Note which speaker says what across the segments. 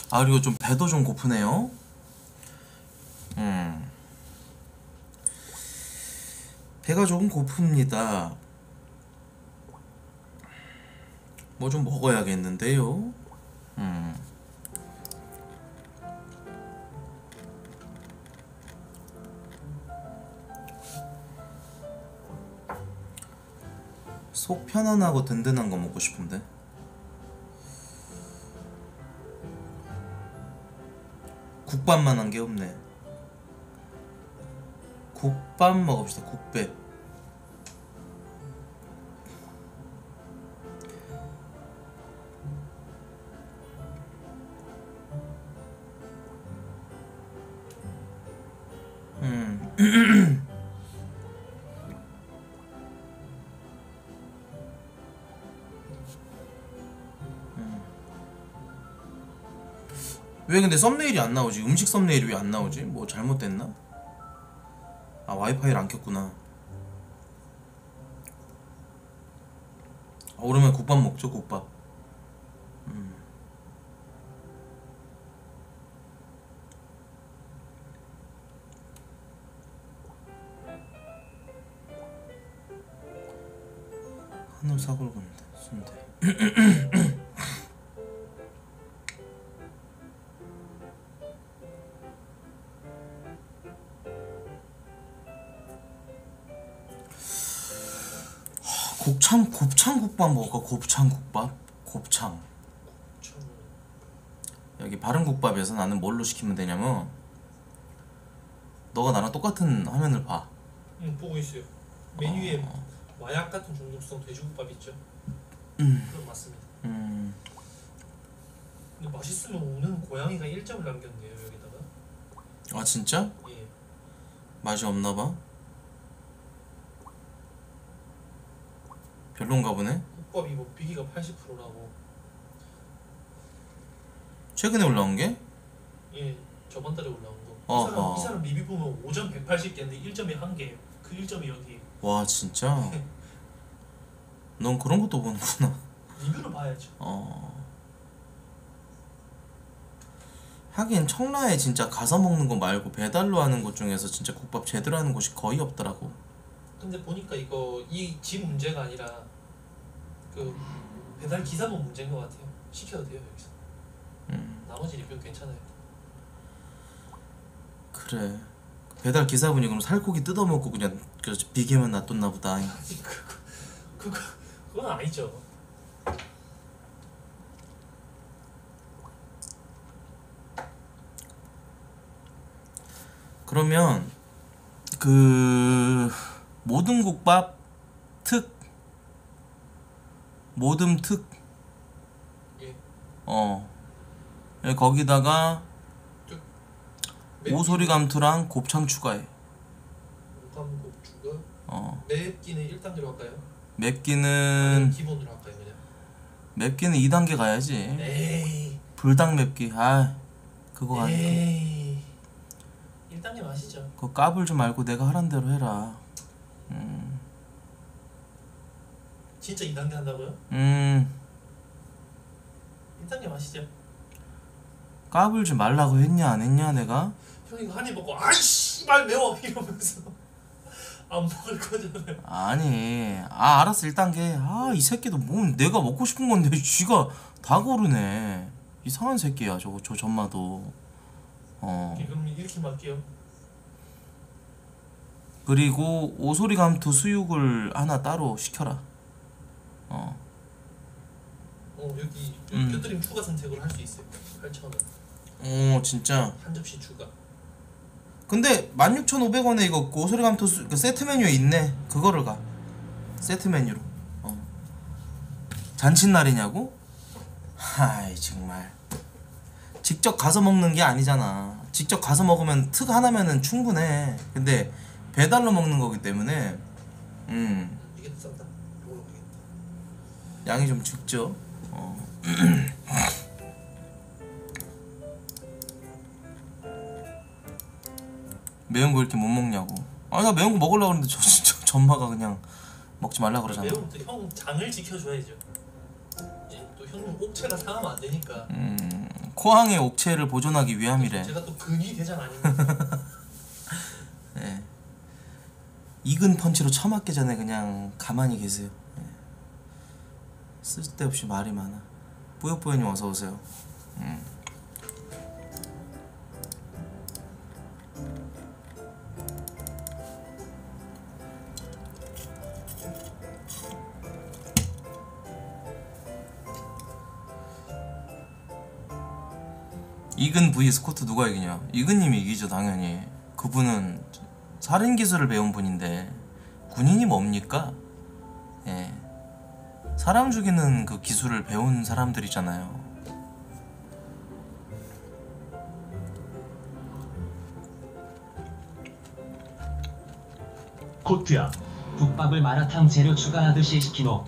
Speaker 1: 아 그리고 좀 배도 좀 고프네요. 배가 조금 고픕니다. 뭐 좀 먹어야겠는데요. 속 편안하고 든든한 거 먹고 싶은데. 국밥만한 게 없네. 국밥 먹읍시다. 국밥. 왜 근데 썸네일이 안 나오지? 음식 썸네일이 왜 안 나오지? 뭐 잘못됐나? 아 와이파이를 안 켰구나. 아, 오랜만에 국밥 먹죠. 국밥. 한우 사골군데 순대. 곱창국밥 먹을까? 곱창국밥? 곱창. 여기 바른국밥에서 나는 뭘로 시키면 되냐면, 너가 나랑 똑같은 화면을 봐.
Speaker 2: 응, 보고 있어요. 메뉴에 마약 같은 중독성 돼지국밥 있죠? 그건 맞습니다. 근데 맛있으면 오는 고양이가 1점을 남겼네요 여기다가.
Speaker 1: 아 진짜?
Speaker 2: 예.
Speaker 1: 맛이 없나봐? 별론가 보네?
Speaker 2: 국밥이 뭐 비기가 80%라고.
Speaker 1: 최근에 올라온 게?
Speaker 2: 예, 저번 달에 올라온 거.
Speaker 1: 어허.
Speaker 2: 이 사람 리뷰 보면 5점 180개인데 1점이 1개. 그 1점이 여기.
Speaker 1: 와 진짜? 넌 그런 것도 보는구나.
Speaker 2: 리뷰를 봐야죠.
Speaker 1: 하긴 청라에 진짜 가서 먹는 거 말고 배달로 하는 곳 중에서 진짜 국밥 제대로 하는 곳이 거의 없더라고.
Speaker 2: 근데 보니까 이거 이 집 문제가 아니라 그 배달 기사분 문제인 것 같아요. 시켜도 돼요 여기서. 나머지 리뷰 괜찮아요.
Speaker 1: 그래. 배달 기사분이 그럼 살코기 뜯어먹고 그냥 그 비계만 놔뒀나 보다.
Speaker 2: 아니 그건 아니죠.
Speaker 1: 그러면 그 모든 국밥 특 모듬 특
Speaker 2: 예.
Speaker 1: 거기다가
Speaker 2: 쭉.
Speaker 1: 오소리 감투랑 곱창 추가해.
Speaker 2: 오감곱추가. 맵기는 1단계로 할까요?
Speaker 1: 맵기는
Speaker 2: 기본으로 할까요 그냥?
Speaker 1: 맵기는 2단계 가야지.
Speaker 2: 에이.
Speaker 1: 불닭 맵기. 아 그거 아니야.
Speaker 2: 에이. 1단계 마시죠.
Speaker 1: 그거 까불지 말고 내가 하란 대로 해라.
Speaker 2: 진짜 2단계 한다고요? 1단계 마시죠.
Speaker 1: 까불지 말라고 했냐 안 했냐 내가?
Speaker 2: 형 이거 한 입 먹고 아이 씨발 매워 이러면서 안 먹을 거잖아요.
Speaker 1: 아니 알았어 1단계. 이 새끼도 뭐 내가 먹고 싶은 건데 쥐가 다 고르네. 이상한 새끼야 저거 저 전마도.
Speaker 2: 오케이, 그럼 이렇게 할게요.
Speaker 1: 그리고 오소리 감투 수육을 하나 따로 시켜라.
Speaker 2: 여기 곁들임 추가 선택으로 할 수 있어요. 8,000원.
Speaker 1: 진짜.
Speaker 2: 한 접시 추가.
Speaker 1: 근데 16,500원에 이거 오소리 감투 그 세트 메뉴에 있네. 그거를 가. 세트 메뉴로. 잔칫날이냐고? 하이 정말. 직접 가서 먹는 게 아니잖아. 직접 가서 먹으면 특 하나면은 충분해. 근데 배달로 먹는 거기 때문에
Speaker 2: 이게 더 싼다. 이걸로 가겠다.
Speaker 1: 양이 좀 적죠. 매운 거 이렇게 못 먹냐고. 나 매운 거 먹으려고 그러는데 저 진짜 전마가 그냥 먹지 말라 그러잖아.
Speaker 2: 매운 것도 형 장을 지켜줘야죠. 또 형님 옥체가 상하면 안 되니까.
Speaker 1: 코항의 옥체를 보존하기 위함이래.
Speaker 2: 제가 또 근위 대장 아닙니까?
Speaker 1: 네. 이근 펀치로 처맞기 전에 그냥 가만히 계세요. 네. 쓸데없이 말이 많아. 뿌요뿌요님 어서오세요. 이근 vs 스코트 누가 이기냐? 이근님이 이기죠 당연히. 그분은 살인 기술을 배운 분인데 군인이 뭡니까? 예, 사람 죽이는 그 기술을 배운 사람들이잖아요.
Speaker 3: 코트야.
Speaker 4: 국밥을 마라탕 재료 추가하듯이 시키노.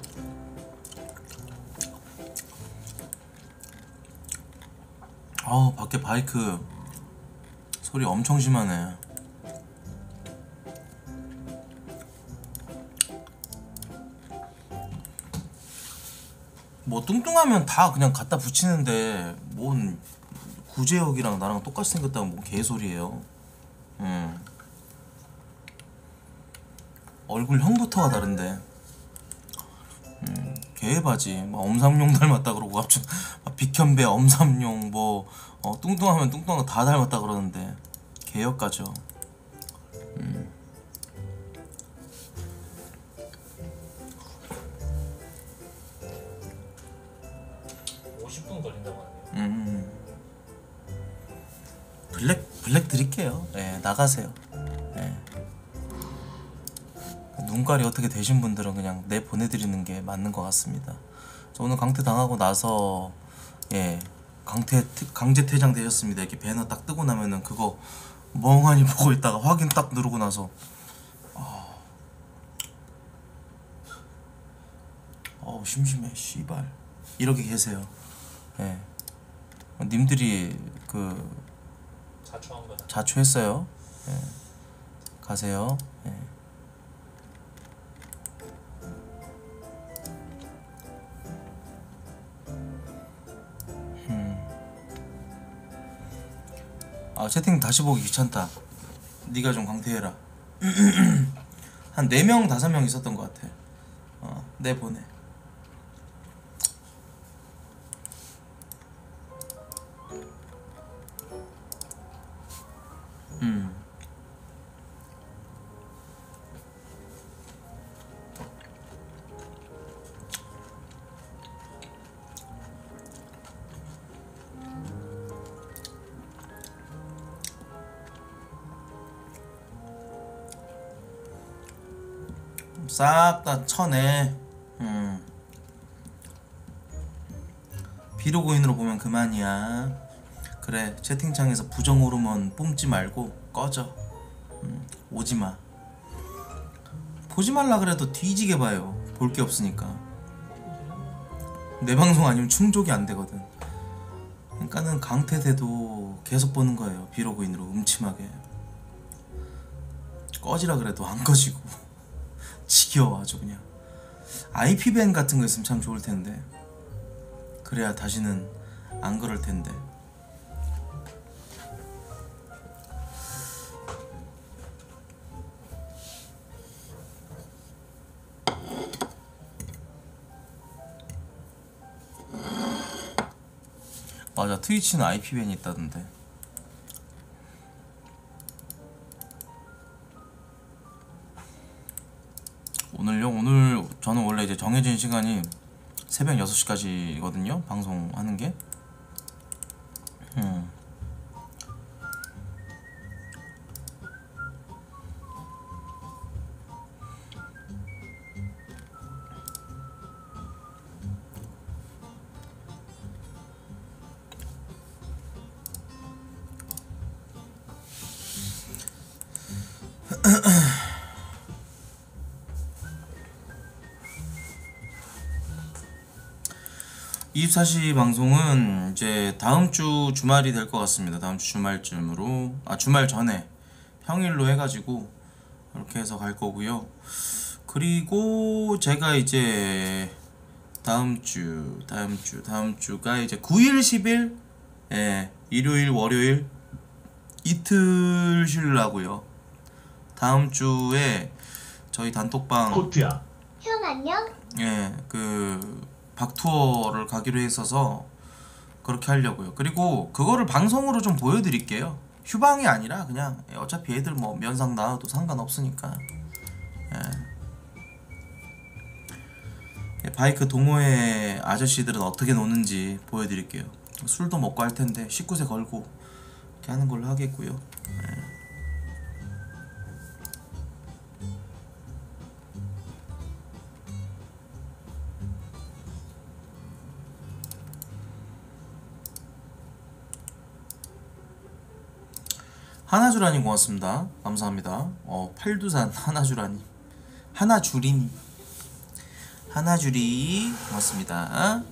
Speaker 1: 아우 밖에 바이크 소리 엄청 심하네. 뭐 뚱뚱하면 다 그냥 갖다 붙이는데 뭔 구제혁이랑 나랑 똑같이 생겼다고 뭔 개소리예요. 얼굴 형부터가 다른데. 개바지. 뭐 엄삼용 닮았다 그러고 갑자기 비현배 엄삼용 뭐 뚱뚱하면 뚱뚱한 거 다 닮았다 그러는데 개혁가죠.
Speaker 2: 50분 걸린다고 하네요.
Speaker 1: 블랙 드릴게요. 예, 나가세요. 예. 눈깔이 어떻게 되신 분들은 그냥 내 보내드리는 게 맞는 것 같습니다. 저 오늘 강퇴 당하고 나서 예, 강제 퇴장 되셨습니다. 이렇게 배너 딱 뜨고 나면은 그거 멍하니 보고 있다가 확인 딱 누르고 나서 심심해 씨발 이렇게 계세요. 예, 님들이 그
Speaker 2: 자초한 거다.
Speaker 1: 자초했어요. 예, 가세요. 예. 채팅 다시 보기 귀찮다. 네가 좀 강퇴해라. 한 4명 5명 있었던 것 같아. 내보내. 싹 다 쳐내. 비로그인으로 보면 그만이야. 그래, 채팅창에서 부정 호르몬 뿜지 말고 꺼져. 오지마. 보지 말라 그래도 뒤지게 봐요. 볼 게 없으니까. 내 방송 아니면 충족이 안 되거든. 그러니까는 강퇴돼도 계속 보는 거예요. 비로그인으로 음침하게. 꺼지라 그래도 안 꺼지고. 지겨워 아주 그냥. IP밴 같은 거 있으면 참 좋을 텐데. 그래야 다시는 안 그럴 텐데. 맞아, 트위치는 IP밴이 있다던데. 오늘요? 오늘 저는 원래 이제 정해진 시간이 새벽 6시까지거든요 방송하는 게. (24시) 방송은 이제 다음주 주말이 될 것 같습니다. 다음주 주말쯤으로, 주말 전에 평일로 해가지고 이렇게 해서 갈 거고요. 그리고 제가 이제 다음주가 이제 9일 10일 예, 일요일, 월요일 이틀 쉬려고요. 다음 주에 저희 단톡방
Speaker 4: 코트야.
Speaker 3: 형 안녕?
Speaker 1: 예, 그 박투어를 가기로 했어서 그렇게 하려고요. 그리고 그거를 방송으로 좀 보여드릴게요. 휴방이 아니라 그냥 어차피 애들 뭐 면상 나와도 상관없으니까. 예. 바이크 동호회 아저씨들은 어떻게 노는지 보여드릴게요. 술도 먹고 할 텐데 19세 걸고 이렇게 하는 걸로 하겠고요. 예. 하나주라님 고맙습니다. 감사합니다. 팔두산 하나주라님, 하나주리님, 하나주리 고맙습니다.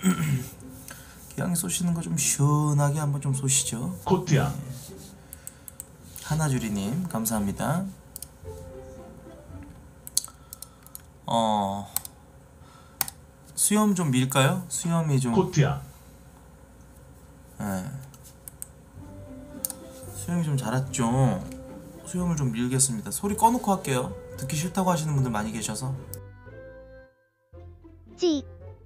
Speaker 1: 기왕 쏘시는 거 좀 시원하게 한번 좀 쏘시죠.
Speaker 4: 코트야.
Speaker 1: 하나주리님 감사합니다. 수염 좀 밀까요? 수염이 좀
Speaker 4: 코트야.
Speaker 1: 예. 수염이 좀 자랐죠. 수염을 좀 밀겠습니다. 소리 꺼놓고 할게요. 듣기 싫다고 하시는 분들 많이 계셔서.
Speaker 3: 찍.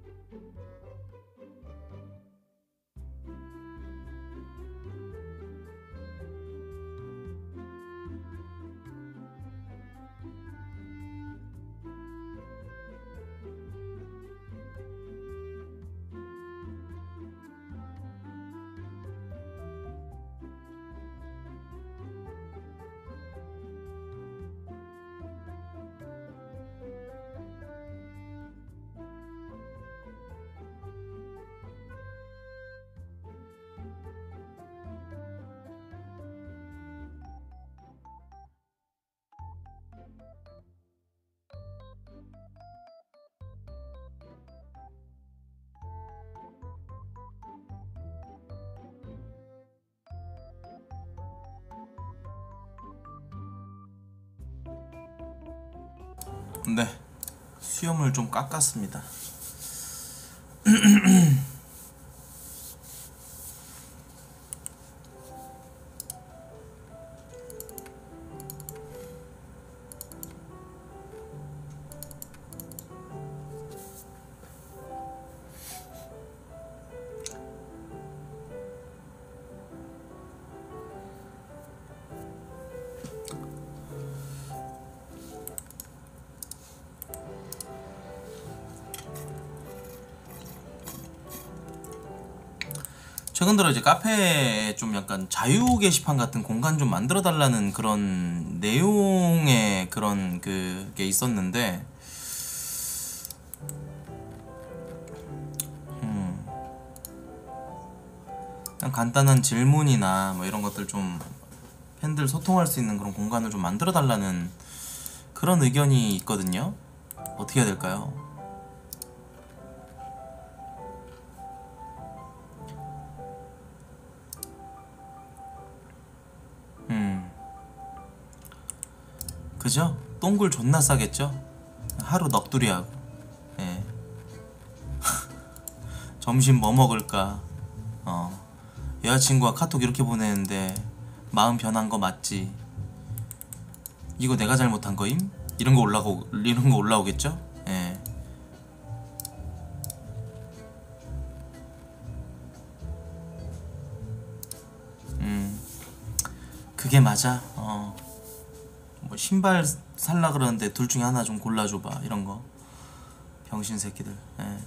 Speaker 1: 네, 수염을 좀 깎았습니다. 최근 들어 이제 카페에 좀 약간 자유 게시판 같은 공간 좀 만들어 달라는 그런 내용의 그런 그게 있었는데, 그냥 간단한 질문이나 뭐 이런 것들 좀 팬들 소통할 수 있는 그런 공간을 좀 만들어 달라는 그런 의견이 있거든요. 어떻게 해야 될까요? 그죠? 똥굴 존나 싸겠죠? 하루 넋두리하고. 예. 점심 뭐 먹을까? 여자친구가 카톡 이렇게 보내는데 마음 변한 거 맞지? 이거 내가 잘못한 거임? 이런 거 올라오겠죠? 예. 그게 맞아. 뭐 신발 살라 그러는데 둘 중에 하나 좀 골라줘봐, 이런 거. 병신 새끼들. 예.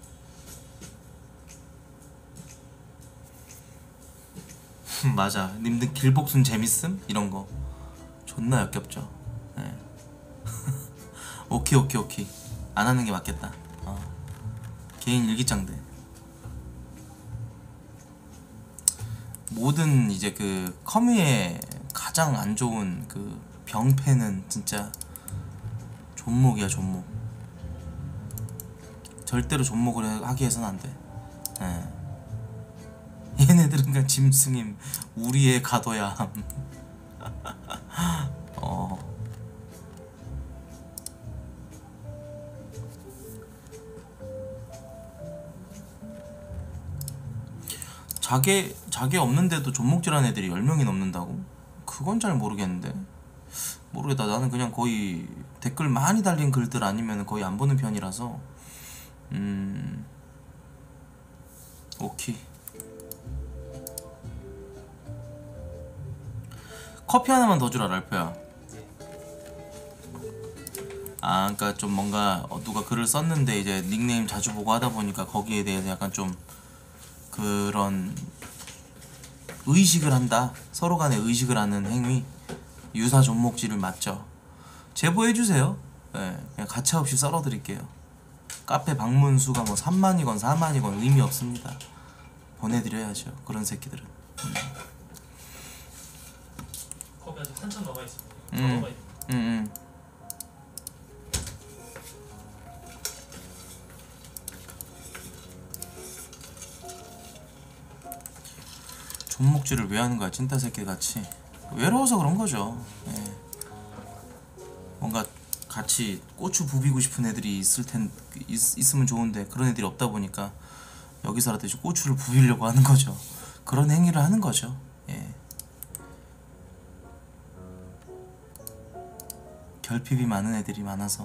Speaker 1: 맞아. 님들 길복순 재밌음? 이런 거 존나 역겹죠. 예. 오케이. 안 하는 게 맞겠다. 개인 일기장들. 모든 이제 그 커뮤의 가장 안 좋은 그 병폐는 진짜 존목이야, 존목. 절대로 존목을 하게 해서는 안 돼. 예. 얘네들은 그냥 짐승임. 우리의 가둬야 함. 자개 없는데도 존목질한 애들이 10명이 넘는다고? 그건 잘 모르겠는데. 모르겠다. 나는 그냥 거의 댓글 많이 달린 글들 아니면 거의 안 보는 편이라서. 오케이. 커피 하나만 더 주라 랄프야. 아, 그러니까 좀 뭔가 누가 글을 썼는데 이제 닉네임 자주 보고 하다 보니까 거기에 대해서 약간 좀 그런 의식을 한다. 서로 간에 의식을 하는 행위. 유사 존목질을 맞죠. 제보해주세요. 네, 그냥 가차없이 썰어드릴게요. 카페 방문 수가 뭐 3만이건 4만이건 의미 없습니다. 보내드려야죠. 그런 새끼들은.
Speaker 2: 컵이 아직 한참 남아있습니다. 더
Speaker 1: 음.
Speaker 2: 남아있습니다.
Speaker 1: 존목질을 왜 하는 거야, 찐따 새끼 같이. 외로워서 그런 거죠. 예. 뭔가 같이 고추 부비고 싶은 애들이 있으면 좋은데 그런 애들이 없다 보니까 여기서라도 이제 고추를 부비려고 하는 거죠. 그런 행위를 하는 거죠. 예. 결핍이 많은 애들이 많아서.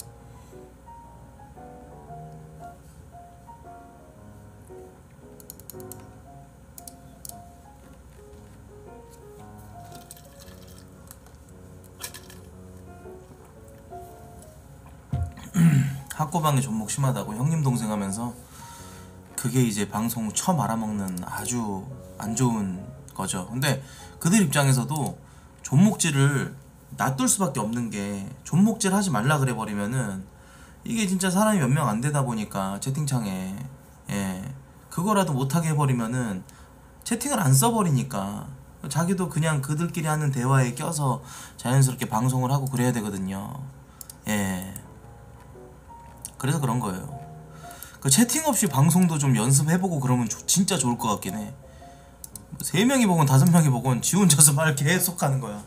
Speaker 1: 학고방에 존목 심하다고 형님 동생 하면서 그게 이제 방송 처 말아먹는 아주 안 좋은 거죠. 근데 그들 입장에서도 존목질을 놔둘 수밖에 없는 게, 존목질 하지 말라 그래 버리면은 이게 진짜 사람이 몇 명 안 되다 보니까 채팅창에, 예, 그거라도 못하게 해버리면은 채팅을 안 써버리니까 자기도 그냥 그들끼리 하는 대화에 껴서 자연스럽게 방송을 하고 그래야 되거든요. 예. 그래서 그런 거예요. 그 채팅 없이 방송도 좀 연습해보고 그러면 진짜 좋을 것 같긴 해. 3명이 보건 5명이 보건 지 혼자서 말 계속 하는 거야.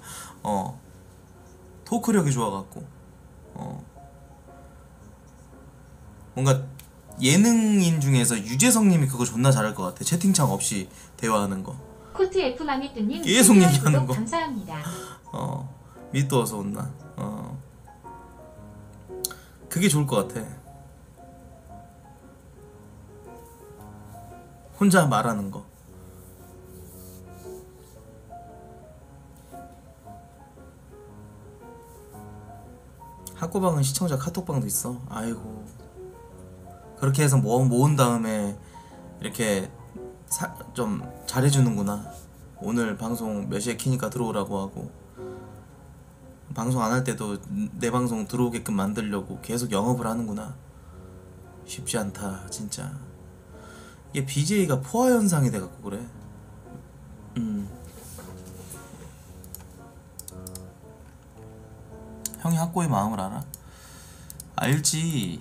Speaker 1: 토크력이 좋아갖고. 뭔가 예능인 중에서 유재석님이 그거 존나 잘할 것 같아. 채팅창 없이 대화하는 거.
Speaker 3: 코트 F 마미뚜님
Speaker 1: 계속 얘기하는 거.
Speaker 3: 감사합니다.
Speaker 1: 밑도 어서 온나. 그게 좋을 것 같아. 혼자 말하는 거. 학고방은 시청자 카톡방도 있어. 아이고. 그렇게 해서 모은 다음에 이렇게 좀 잘해주는구나. 오늘 방송 몇 시에 키니까 들어오라고 하고, 방송 안 할 때도 내 방송 들어오게끔 만들려고 계속 영업을 하는구나. 쉽지 않다 진짜. 이게 BJ가 포화 현상이 돼갖고 그래. 형이 학고의 마음을 알아? 알지.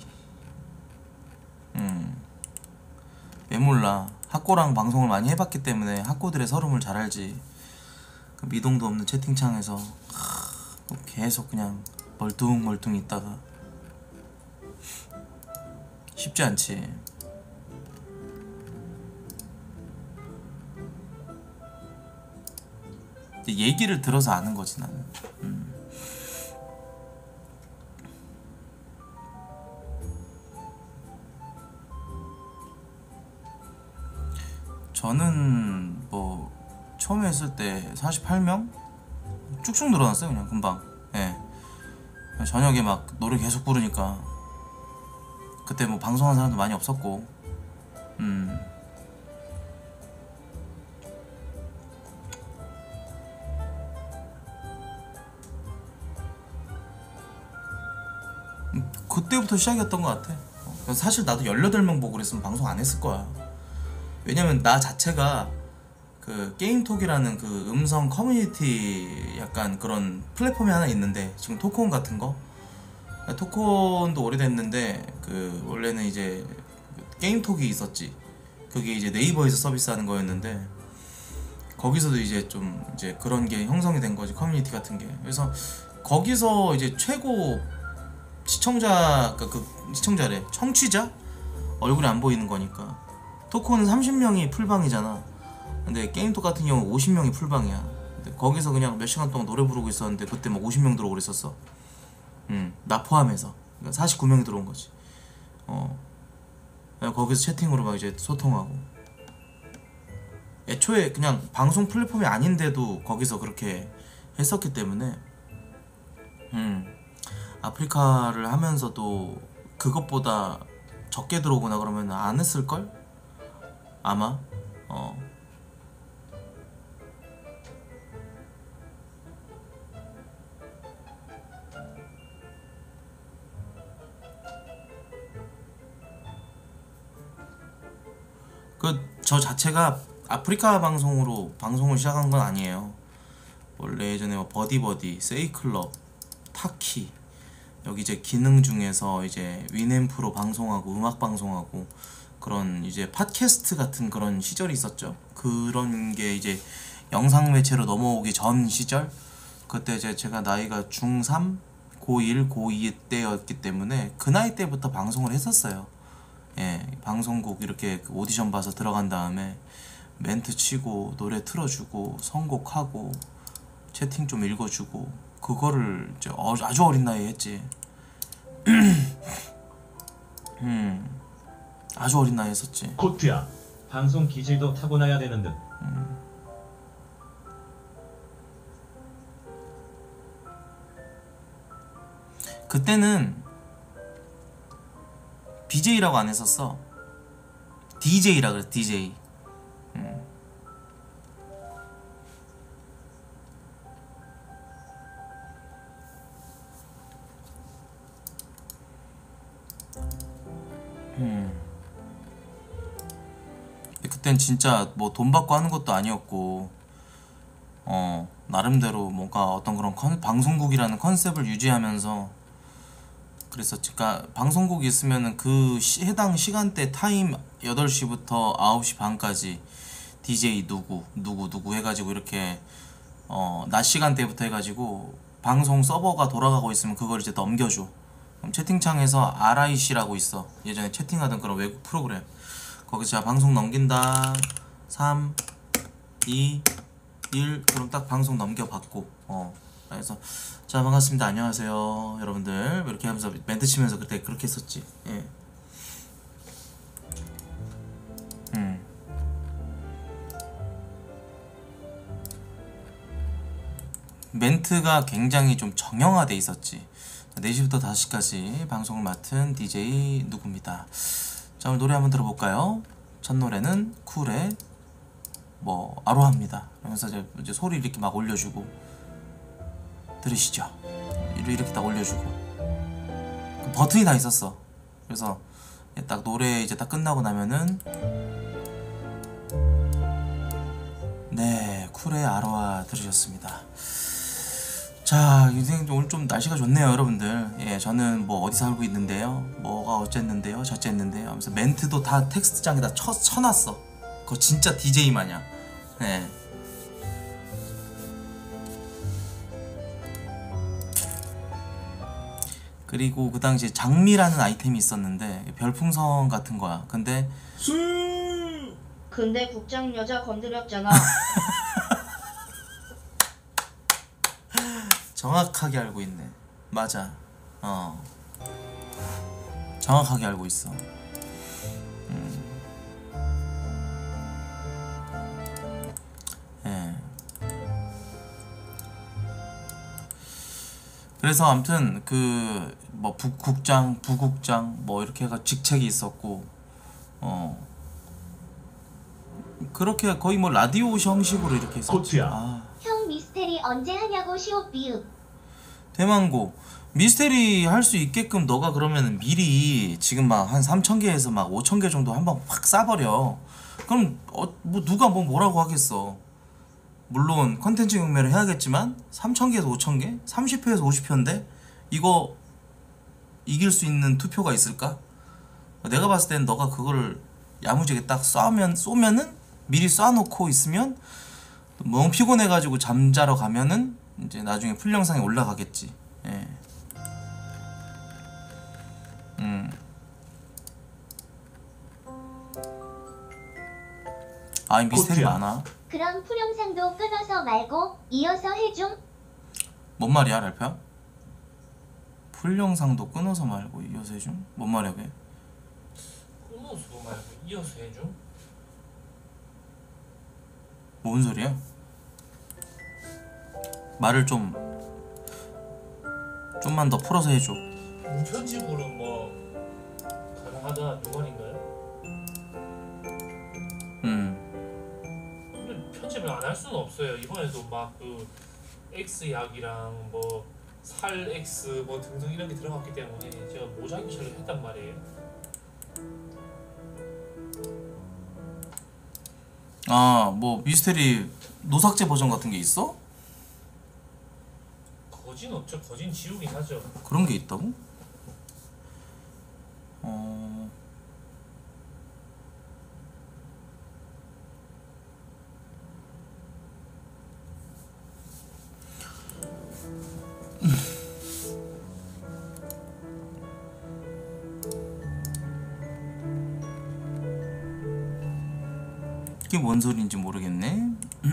Speaker 1: 왜 몰라. 학고랑 방송을 많이 해봤기 때문에 학고들의 서름을 잘 알지. 그 미동도 없는 채팅창에서 계속 그냥 멀뚱멀뚱 있다가 쉽지 않지. 얘기를 들어서 아는 거지 나는. 저는 뭐 처음에 했을 때 48명? 쭉쭉 늘어났어요 그냥 금방. 예. 저녁에 막 노래 계속 부르니까 그때 뭐 방송하는 사람도 많이 없었고. 그때부터 시작이었던 것 같아. 사실 나도 18명 보고 그랬으면 방송 안 했을 거야. 왜냐면 나 자체가 그 게임톡이라는 그 음성 커뮤니티 약간 그런 플랫폼이 하나 있는데, 지금 토크온 같은 거, 토크온도 오래됐는데 그 원래는 이제 게임톡이 있었지. 그게 이제 네이버에서 서비스하는 거였는데 거기서도 이제 좀 이제 그런 게 형성이 된 거지, 커뮤니티 같은 게. 그래서 거기서 이제 최고 시청자, 그 시청자래, 청취자 얼굴이 안 보이는 거니까. 토크는 30명이 풀방이잖아. 근데 게임톡 같은 경우 50명이 풀방이야. 근데 거기서 그냥 몇 시간 동안 노래 부르고 있었는데 그때 막 50명 들어오고 그랬었어. 나 포함해서. 그러니까 49명이 들어온 거지. 거기서 채팅으로 막 이제 소통하고. 애초에 그냥 방송 플랫폼이 아닌데도 거기서 그렇게 했었기 때문에 아프리카를 하면서도 그것보다 적게 들어오거나 그러면 안 했을걸? 아마. 저 자체가 아프리카 방송으로 방송을 시작한 건 아니에요. 원래 예전에 뭐 버디버디, 세이클럽, 타키 여기 이제 기능 중에서 이제 위앰프로 방송하고 음악 방송하고 그런 이제 팟캐스트 같은 그런 시절이 있었죠. 그런 게 이제 영상 매체로 넘어오기 전 시절. 그때 이제 제가 나이가 중3, 고1, 고2 때였기 때문에 그 나이 때부터 방송을 했었어요. 예, 방송국 이렇게 그 오디션 봐서 들어간 다음에 멘트 치고 노래 틀어주고 선곡하고 채팅 좀 읽어주고 그거를 이제 아주 어린 나이에 했지. 아주 어린 나이에 했었지.
Speaker 4: 코트야. 방송 기질도 타고나야 되는 듯.
Speaker 1: 그때는 BJ라고 안 했었어. DJ라 그래. DJ. 그땐 진짜 뭐 돈 받고 하는 것도 아니었고 나름대로 뭔가 어떤 그런 방송국이라는 컨셉을 유지하면서 그랬었지. 그러니까 방송국이 있으면은 그 해당 시간대 타임 8시부터 9시 반까지 DJ 누구 해가지고 이렇게 낮 시간대부터 해가지고 방송 서버가 돌아가고 있으면 그걸 이제 넘겨줘. 그럼 채팅창에서 RIC라고 있어. 예전에 채팅하던 그런 외국 프로그램. 거기서 자 방송 넘긴다. 3, 2, 1 그럼 딱 방송 넘겨받고 그래서 자 반갑습니다 안녕하세요 여러분들 이렇게 하면서 멘트 치면서 그때 그렇게 했었지. 예. 멘트가 굉장히 좀 정형화돼 있었지. 4시부터 5시까지 방송을 맡은 DJ 누구입니다. 자 오늘 노래 한번 들어볼까요? 첫 노래는 쿨의 뭐 아로하입니다. 그러면서 이제 소리 이렇게 막 올려주고 들으시죠. 이렇게 딱 올려주고 그 버튼이 다 있었어. 그래서 딱 노래 이제 딱 끝나고 나면은 네 쿨의 아로하 들으셨습니다. 자 인생 오늘 좀 날씨가 좋네요 여러분들. 예 저는 뭐 어디 살고 있는데요 뭐가 어쨌는데요 저쨌는데요 하면서 멘트도 다 텍스트장에다 쳐놨어. 그거 진짜 DJ 마냥. 예. 그리고 그 당시에 장미라는 아이템이 있었는데 별풍선 같은 거야. 근데
Speaker 3: 국장 여자 건드렸잖아.
Speaker 1: 정확하게 알고 있네. 맞아. 정확하게 알고 있어. 예. 그래서 아무튼 그 뭐 북국장, 부국장 뭐 이렇게 해가 직책이 있었고 그렇게 거의 뭐 라디오 형식으로 이렇게 했었지.
Speaker 4: 코트야.
Speaker 3: 형 미스테리 언제 하냐고 시옷 비읍.
Speaker 1: 대망고 미스테리 할 수 있게끔 너가 그러면 미리 지금 막 한 3,000개에서 막 5,000개 정도 한번 확 싸버려. 그럼 뭐 누가 뭐라고 하겠어. 물론 컨텐츠 경매를 해야겠지만 3,000개에서 5,000개? 30표에서 50표인데 이거 이길 수 있는 투표가 있을까? 내가 봤을 땐 너가 그거를 야무지게 딱 쏘면은 미리 쏴놓고 있으면 너무 피곤해가지고 잠자러 가면은 이제 나중에 풀 영상이 올라가겠지. 예. 아, 미스테리
Speaker 4: 코트야.
Speaker 1: 많아.
Speaker 3: 그럼 풀영상도 끊어서 말고 이어서 해줌.
Speaker 1: 뭔 말이야, 랄프야? 풀 영상도 끊어서 말고 이어서 해줌? 뭔 말이야, 그게?
Speaker 2: 끊어서 말고 이어서 해줘.
Speaker 1: 뭔 소리야? 말을 좀만 더 풀어서 해줘.
Speaker 2: 무편집으로 뭐 가능하다 이 말인가요? 근데 편집을 안 할 수는 없어요. 이번에도 막 그 X 약이랑 뭐 살 X 뭐 등등 이런 게 들어갔기 때문에 제가 모자이크 처리를 했단 말이에요.
Speaker 1: 아, 뭐 미스테리 노삭제 버전 같은 게 있어?
Speaker 2: 거진 없죠. 거진 지우긴 하죠.
Speaker 1: 그런 게 있다고? 어... 이게 뭔 소리인지 모르겠네.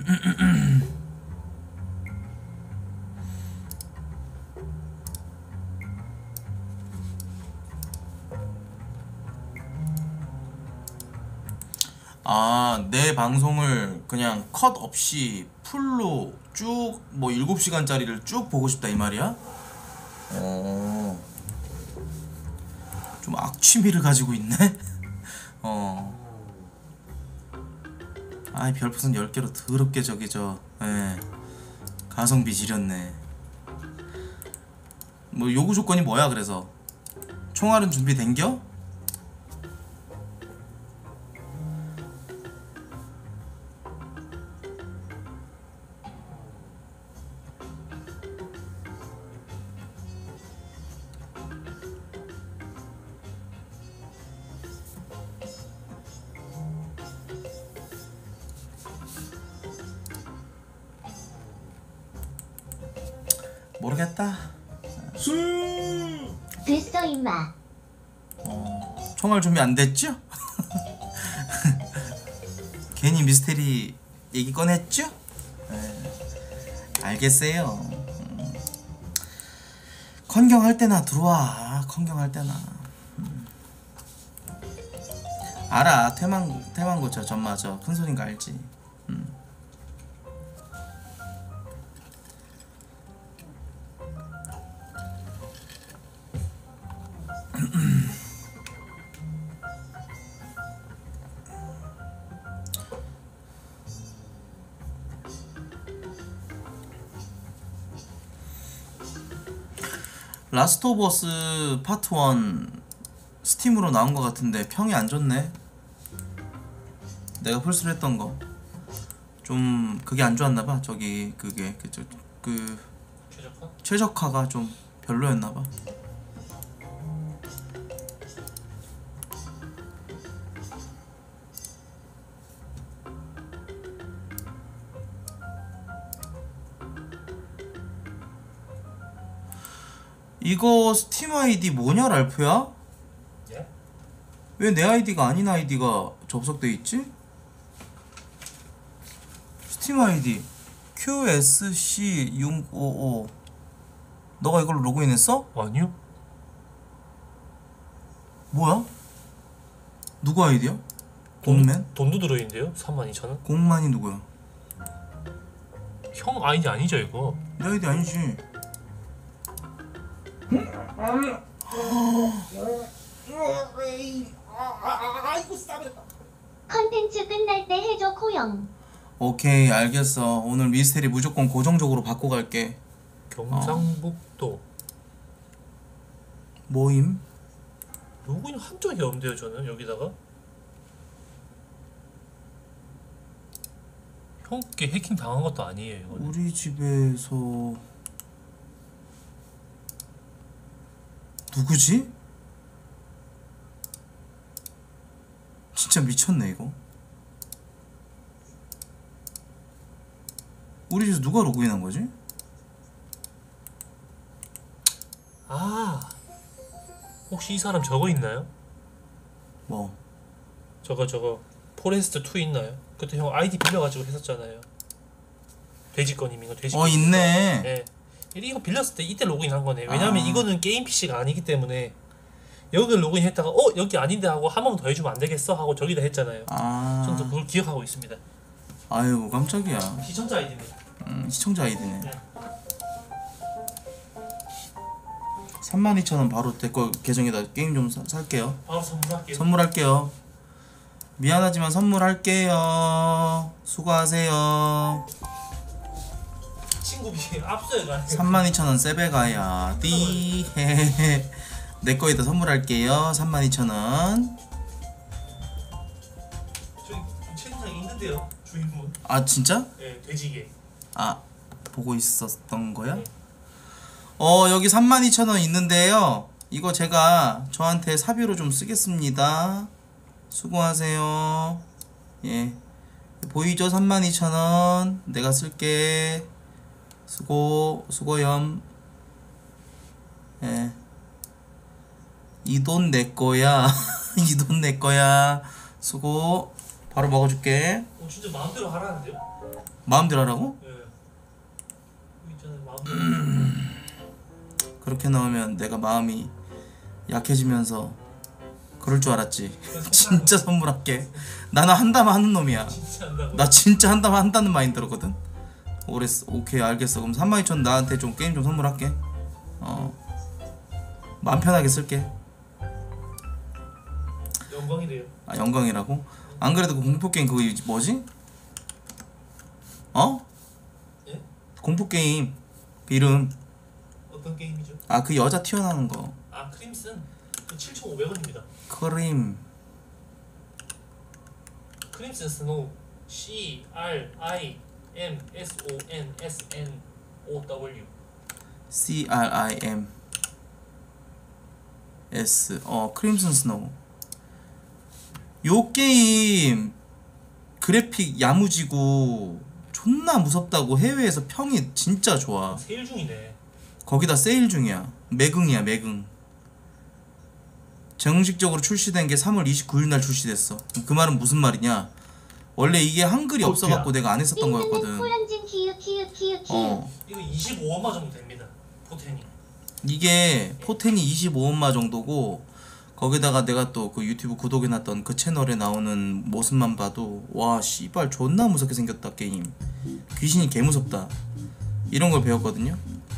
Speaker 1: 아, 내 방송을 그냥 컷 없이 풀로 쭉 뭐 7시간짜리를 쭉 보고 싶다 이 말이야? 어. 좀 악취미를 가지고 있네. 어. 아이, 별풍선 10개로 더럽게 가성비 지렸네. 뭐 요구 조건이 뭐야 그래서? 총알은 준비된겨? 모르겠다.
Speaker 3: 됐어 임마.
Speaker 1: 총알 준비 안 됐죠? 괜히 미스테리 얘기 꺼냈죠? 알겠어요. 컨경할 때나 들어와. 컨경할 때나. 알아. 태망고 저 전마저 큰 소린 거 알지. 라스트 오브 어스 파트 1 스팀으로 나온 것 같은데 평이 안 좋네. 내가 플스로 했던 거 좀 그게 안 좋았나봐. 저기 그게 그
Speaker 2: 최적화?
Speaker 1: 최적화가 좀 별로였나봐. 이거 스팀 아이디 뭐냐 랄프야?
Speaker 2: 예?
Speaker 1: 왜 내 아이디가 아닌 아이디가 접속돼 있지? 스팀 아이디 QSC655. 너가 이걸로 로그인했어?
Speaker 2: 아니요.
Speaker 1: 뭐야? 누구 아이디야? 공맨?
Speaker 2: 돈도 들어있는데요? 32,000원?
Speaker 1: 공만이 누구야?
Speaker 2: 형 아이디 아니죠 이거?
Speaker 1: 내 아이디 아니지.
Speaker 3: 컨텐츠 끝날 때 해줘 코영.
Speaker 1: 오케이 알겠어. 오늘 미스테리 무조건 고정적으로 받고 갈게.
Speaker 2: 경상북도
Speaker 1: 모임?
Speaker 2: 로그인 한 적이 없는데요 저는 여기다가? 형께 해킹 당한 것도 아니에요 이거는.
Speaker 1: 우리 집에서 누구지? 진짜 미쳤네 이거. 우리 집에서 누가 로그인한 거지?
Speaker 2: 아 혹시 이 사람 저거 있나요?
Speaker 1: 뭐?
Speaker 2: 저거 포레스트 2 있나요? 그때 형 아이디 빌려가지고 했었잖아요. 돼지꺼님인가 돼지.
Speaker 1: 있네.
Speaker 2: 네. 이거 빌렸을 때 이때 로그인한 거네. 왜냐면 이거는 게임 PC가 아니기 때문에 여기 로그인했다가 여기 아닌데 하고 한 번 더 해주면 안 되겠어 하고 저기다 했잖아요. 저는 그걸 기억하고 있습니다.
Speaker 1: 아이고 깜짝이야.
Speaker 2: 시청자 아이디입니다.
Speaker 1: 시청자 아이디네.
Speaker 2: 네.
Speaker 1: 32,000원 바로 내 거 계정에다 게임 좀 살게요.
Speaker 2: 바로 선물할게요.
Speaker 1: 선물할게요. 미안하지만 선물할게요. 수고하세요.
Speaker 2: 친구 비에 앞서야 가네.
Speaker 1: 32,000원 세배가야 띠헤헤. 내 거에다 선물할게요. 32,000원.
Speaker 2: 저기 채팅창에 있는데요, 주인분.
Speaker 1: 아 진짜?
Speaker 2: 네, 돼지게.
Speaker 1: 아 보고 있었던 거야?
Speaker 2: 네.
Speaker 1: 여기 32,000원 있는데요. 이거 제가 저한테 사비로 좀 쓰겠습니다. 수고하세요. 예. 보이죠? 32,000원 내가 쓸게. 수고염. 예. 이 돈 내 거야. 이 돈 내 거야. 수고. 바로 먹어줄게.
Speaker 2: 진짜 마음대로 하라는데요?
Speaker 1: 마음대로 하라고?
Speaker 2: 예. 여기 있잖아요, 마음대로.
Speaker 1: 그렇게 나오면 내가 마음이 약해지면서 그럴 줄 알았지. 진짜 선물할게. 나는 한다면 하는 놈이야.
Speaker 2: 진짜 한다고.
Speaker 1: 나 진짜 한다면 한다는 마인드로거든. 오케이 알겠어. 그럼 32,000 나한테 좀 게임 좀 선물할게. 마음 편하게 쓸게.
Speaker 2: 영광이래요.
Speaker 1: 아 영광이라고? 안 그래도 그 공포게임 그거 뭐지?
Speaker 2: 예?
Speaker 1: 공포게임 그 이름
Speaker 2: 어떤 게임이죠?
Speaker 1: 아 그 여자 튀어나오는 거
Speaker 2: 아, 크림슨. 7,500원입니다. 크림슨 스노우. CRIMSONSNOW.
Speaker 1: CRIMS 크림슨 스노우. 요 게임 그래픽 야무지고 존나 무섭다고 해외에서 평이 진짜 좋아.
Speaker 2: 세일 중이네.
Speaker 1: 거기다 세일 중이야. 매긍이야 매긍. 정식적으로 출시된 게 3월 29일 날 출시됐어. 그 말은 무슨 말이냐? 원래 이게 한글이 없어갖고 내가 안 했었던 거였거든.
Speaker 3: 코연진 키읔
Speaker 1: 어
Speaker 2: 이거 25원마 정도 됩니다. 포텐이.
Speaker 1: 이게 포텐이 25원마 정도고 거기다가 내가 또 그 유튜브 구독해놨던 그 채널에 나오는 모습만 봐도 와 씨발 존나 무섭게 생겼다 게임. 귀신이 개 무섭다. 이런 걸 배웠거든요.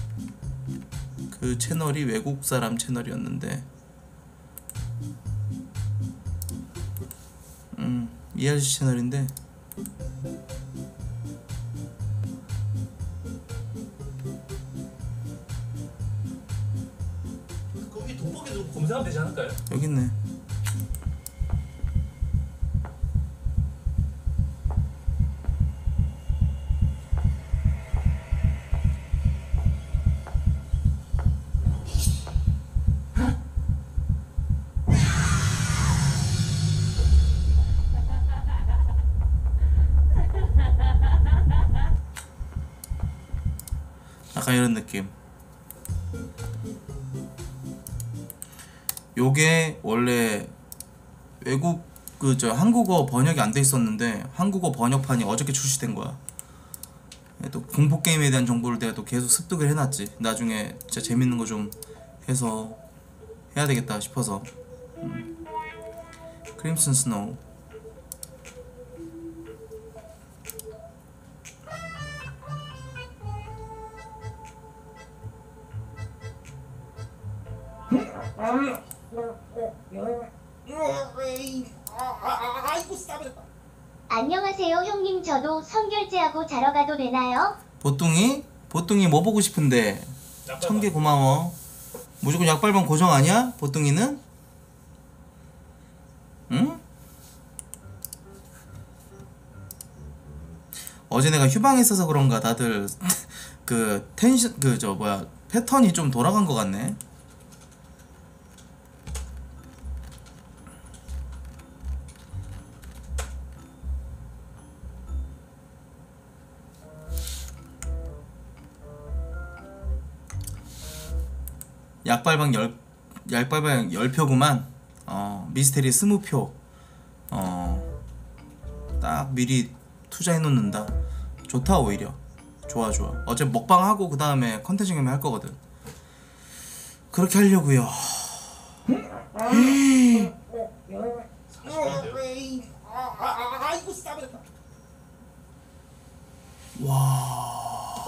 Speaker 1: 그 채널이 외국 사람 채널이었는데 이 아저씨 채널인데
Speaker 2: 거기 돋보기도 검색하면 되지 않을까요?
Speaker 1: 여기 있네. 약간 이런 느낌. 요게 원래 외국 한국어 번역이 안 돼 있었는데 한국어 번역판이 어저께 출시된 거야. 또 공포 게임에 대한 정보를 내가 또 계속 습득을 해놨지. 나중에 진짜 재밌는 거 좀 해서 해야 되겠다 싶어서. 크림슨 스노우.
Speaker 3: 안녕하세요 형님 저도 선결제하고 자러 가도 되나요?
Speaker 1: 보뚱이 뭐 보고 싶은데? 1000개 고마워. 무조건 약발방 고정 아니야? 보뚱이는? 응? 어제 내가 휴방에 있어서 그런가 다들 그 텐션 패턴이 좀 돌아간 것 같네. 약발방 10표구만. 미스테리 20표. 딱 미리 투자해 놓는다. 좋다. 오히려 좋아. 어차피 먹방 하고 그 다음에 컨텐츠 경매 할 거거든. 그렇게 하려고요. 와.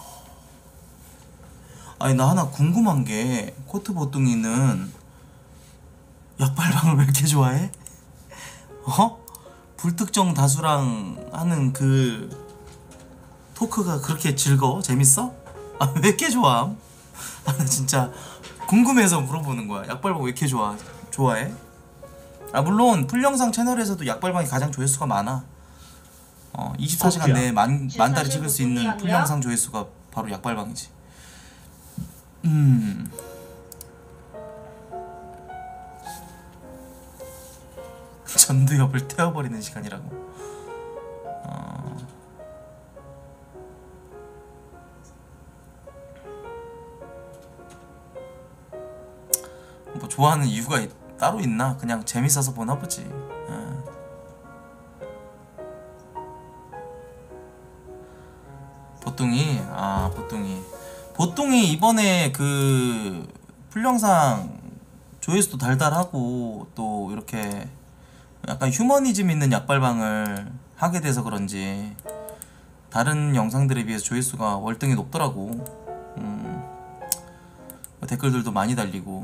Speaker 1: 아니 나 하나 궁금한 게 코트 보뚱이는 약발방을 왜 이렇게 좋아해? 어? 불특정 다수랑 하는 그 토크가 그렇게 즐거워? 재밌어? 아, 왜 이렇게 좋아함? 아, 나 진짜 궁금해서 물어보는 거야. 약발방 왜 이렇게 좋아해? 아, 물론 풀영상 채널에서도 약발방이 가장 조회수가 많아. 24시간 내에 만 달이 찍을 수 있는 풀영상 조회수가 바로 약발방이지. 전두엽을 태워버리는 시간이라고. 뭐 좋아하는 이유가 따로 있나? 그냥 재밌어서 보나 보지. 보통이 이번에 그 풀영상 조회수도 달달하고 또 이렇게 약간 휴머니즘 있는 약발방을 하게 돼서 그런지 다른 영상들에 비해서 조회수가 월등히 높더라고. 댓글들도 많이 달리고.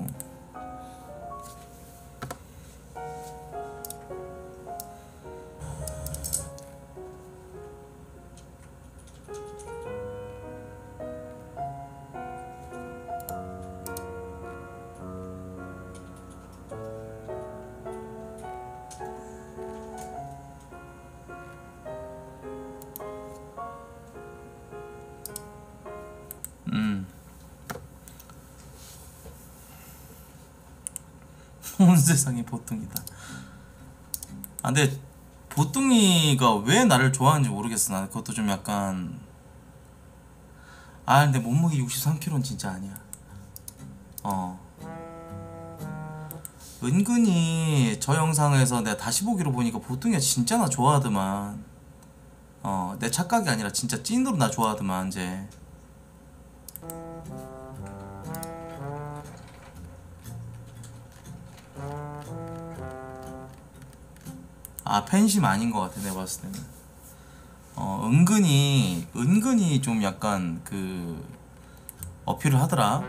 Speaker 1: 온 세상이 보통이다. 아, 근데 보통이가 왜 나를 좋아하는지 모르겠어. 나 그것도 좀 약간. 아, 근데 몸무게 63kg는 진짜 아니야. 은근히 저 영상에서 내가 다시 보기로 보니까 보통이가 진짜 나 좋아하더만. 내 착각이 아니라 진짜 찐으로 나 좋아하더만 이제. 아, 팬심 아닌 것 같아 내가 봤을 때는. 은근히 좀 약간 그 어필을 하더라.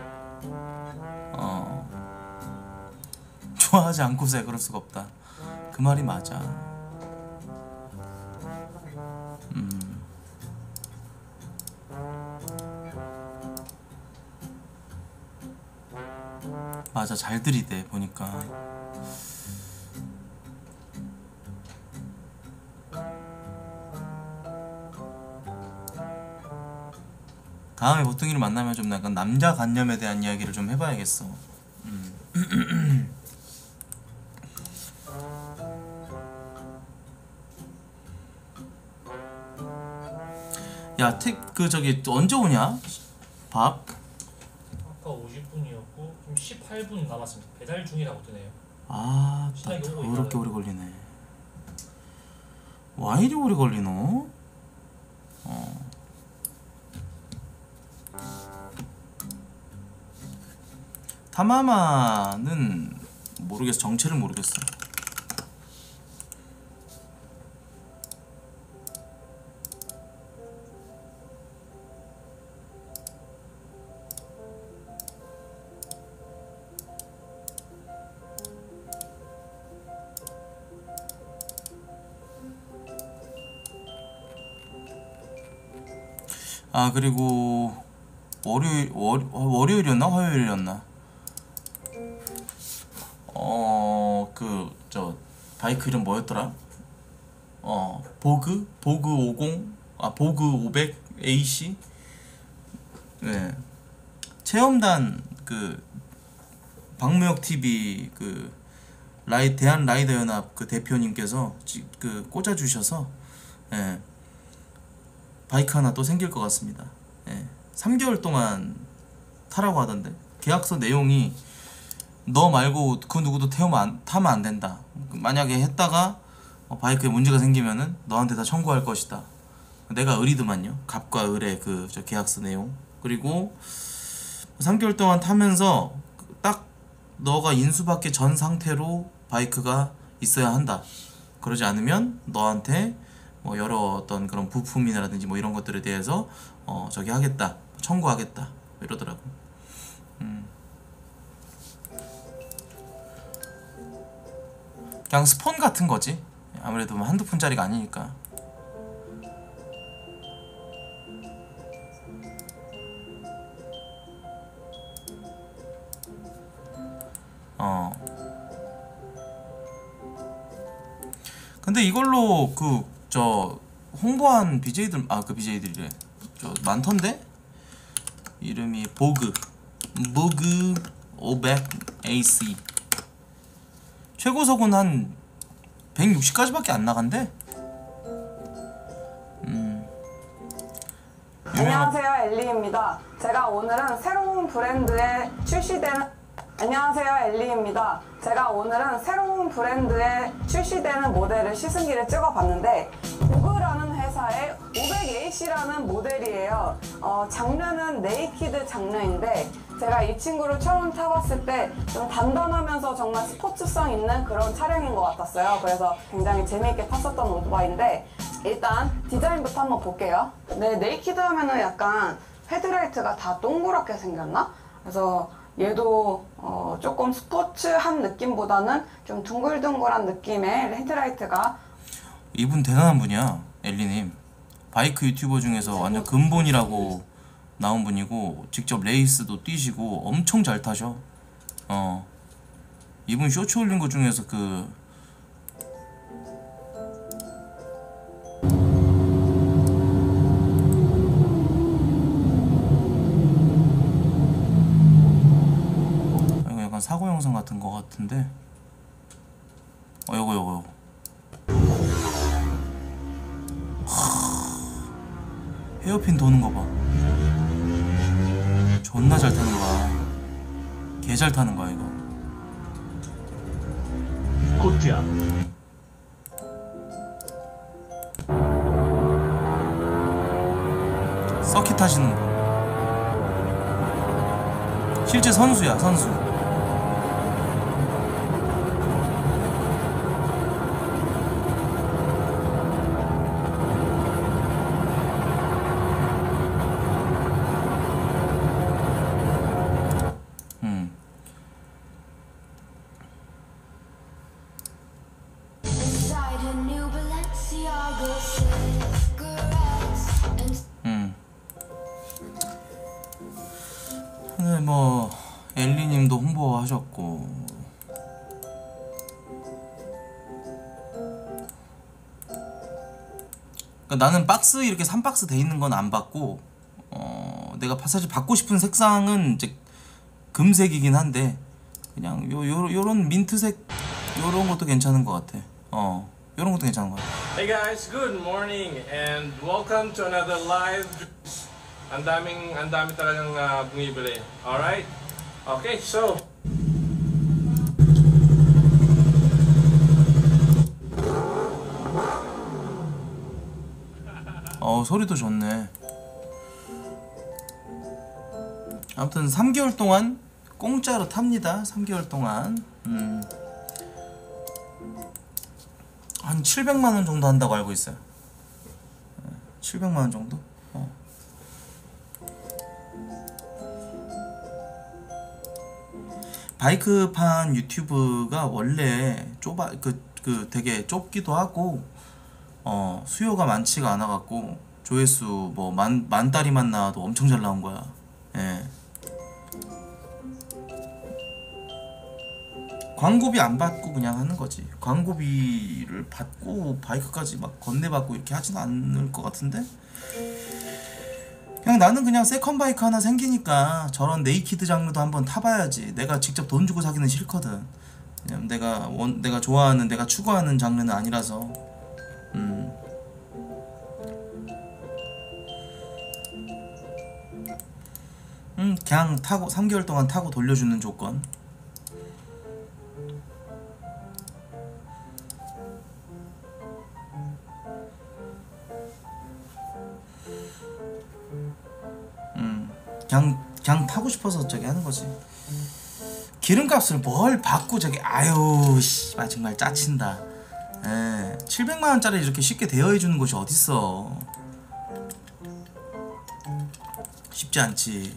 Speaker 1: 좋아하지 않고서 그럴 수가 없다. 그 말이 맞아. 맞아, 잘 들이대 보니까. 다음에 보통이를 만나면 좀 약간 남자관념에 대한 이야기를 좀 해봐야겠어. 야, 그 저기 언제 오냐? 밥?
Speaker 2: 아까 50분이었고 지금 18분 남았습니다. 배달 중이라고 뜨네요.
Speaker 1: 아,
Speaker 2: 신나게 오고
Speaker 1: 더럽게
Speaker 2: 있다는.
Speaker 1: 오래 걸리네. 와, 이리 오래 걸리노? 타마마는 모르겠어. 정체를 모르겠어. 아, 그리고 월요일이었나 화요일이었나? 저 바이크 이름 뭐였더라? 보그 50, 보그 500 AC. 네. 체험단 그 박무혁 TV 그 대한 라이더 연합 그 대표님께서 그 꽂아 주셔서, 예. 바이크 하나 또 생길 것 같습니다. 예. 3개월 동안 타라고 하던데. 계약서 내용이 너 말고 그 누구도 타면 안 된다. 만약에 했다가 바이크에 문제가 생기면은 너한테 다 청구할 것이다. 내가 을이더만요. 갑과 을의 그 저 계약서 내용. 그리고 3개월 동안 타면서 딱 너가 인수받기 전 상태로 바이크가 있어야 한다. 그러지 않으면 너한테 뭐 여러 어떤 그런 부품이라든지 뭐 이런 것들에 대해서 저기 하겠다, 청구하겠다 이러더라고. 그냥 스폰 같은 거지. 아무래도 뭐 한두 푼짜리가 아니니까. 근데 이걸로 그 저 홍보한 BJ들 그 BJ들이래. 저 많던데? 이름이 보그 500 AC. 최고속은 한 160까지밖에 안 나간대.
Speaker 5: 안녕하세요, 엘리입니다. 제가 오늘은 새로운 브랜드에 출시되는 모델을 시승기를 찍어봤는데 보그라는 회사의 500AC라는 모델이에요. 장르는 네이키드 장르인데 제가 이 친구를 처음 타봤을 때 좀 단단하면서 정말 스포츠성 있는 그런 차량인 것 같았어요. 그래서 굉장히 재미있게 탔었던 오토바이인데 일단 디자인부터 한번 볼게요. 네, 네이키드 하면은 약간 헤드라이트가 다 동그랗게 생겼나? 그래서 얘도 조금 스포츠한 느낌보다는 좀 둥글둥글한 느낌의 헤드라이트가.
Speaker 1: 이분 대단한 분이야, 엘리님. 바이크 유튜버 중에서 완전 근본이라고 나온 분이고 직접 레이스도 뛰시고 엄청 잘 타셔. 이분 쇼츠 올린 것 중에서 이거 약간 사고 영상 같은 거 같은데. 요거 헤어핀 도는 거 봐. 존나 잘 타는 거야. 개 잘 타는 거야 이거.
Speaker 4: 코트야.
Speaker 1: 서킷 하시는 거. 실제 선수야, 선수. 근데 뭐 엘리님도 홍보하셨고 그러니까 나는 박스 이렇게 3박스 돼 있는 건 안 받고 내가 사실 받고 싶은 색상은 이제 금색이긴 한데 그냥 요런 민트색 요런 것도 괜찮은 것 같아. 요런 것도 괜찮은 것 같아.
Speaker 6: Hey guys, good morning and welcome to another live. Ang dami talagang bumibili. All right? Okay, so
Speaker 1: 소리도 좋네. 아무튼 3개월 동안 공짜로 탑니다. 3개월 동안 한 700만 원 정도 한다고 알고 있어요. 700만 원 정도? 바이크판 유튜브가 원래 되게 좁기도 하고 수요가 많지가 않아 갖고 조회수 뭐 만 다리만 나와도 엄청 잘 나온 거야. 예. 광고비 안 받고 그냥 하는 거지. 광고비를 받고 바이크까지 막 건네받고 이렇게 하지는 않을 것 같은데. 그냥 나는 그냥 세컨 바이크 하나 생기니까 저런 네이키드 장르도 한번 타봐야지. 내가 직접 돈 주고 사기는 싫거든. 왜냐면 내가 좋아하는, 내가 추구하는 장르는 아니라서. 그냥 타고 3개월 동안 타고 돌려주는 조건. 그냥 타고 싶어서 저기 하는 거지. 기름값을 뭘 받고 저기 아유 씨발 정말 짜친다. 700만 원짜리 이렇게 쉽게 대여해 주는 곳이 어딨어. 쉽지 않지.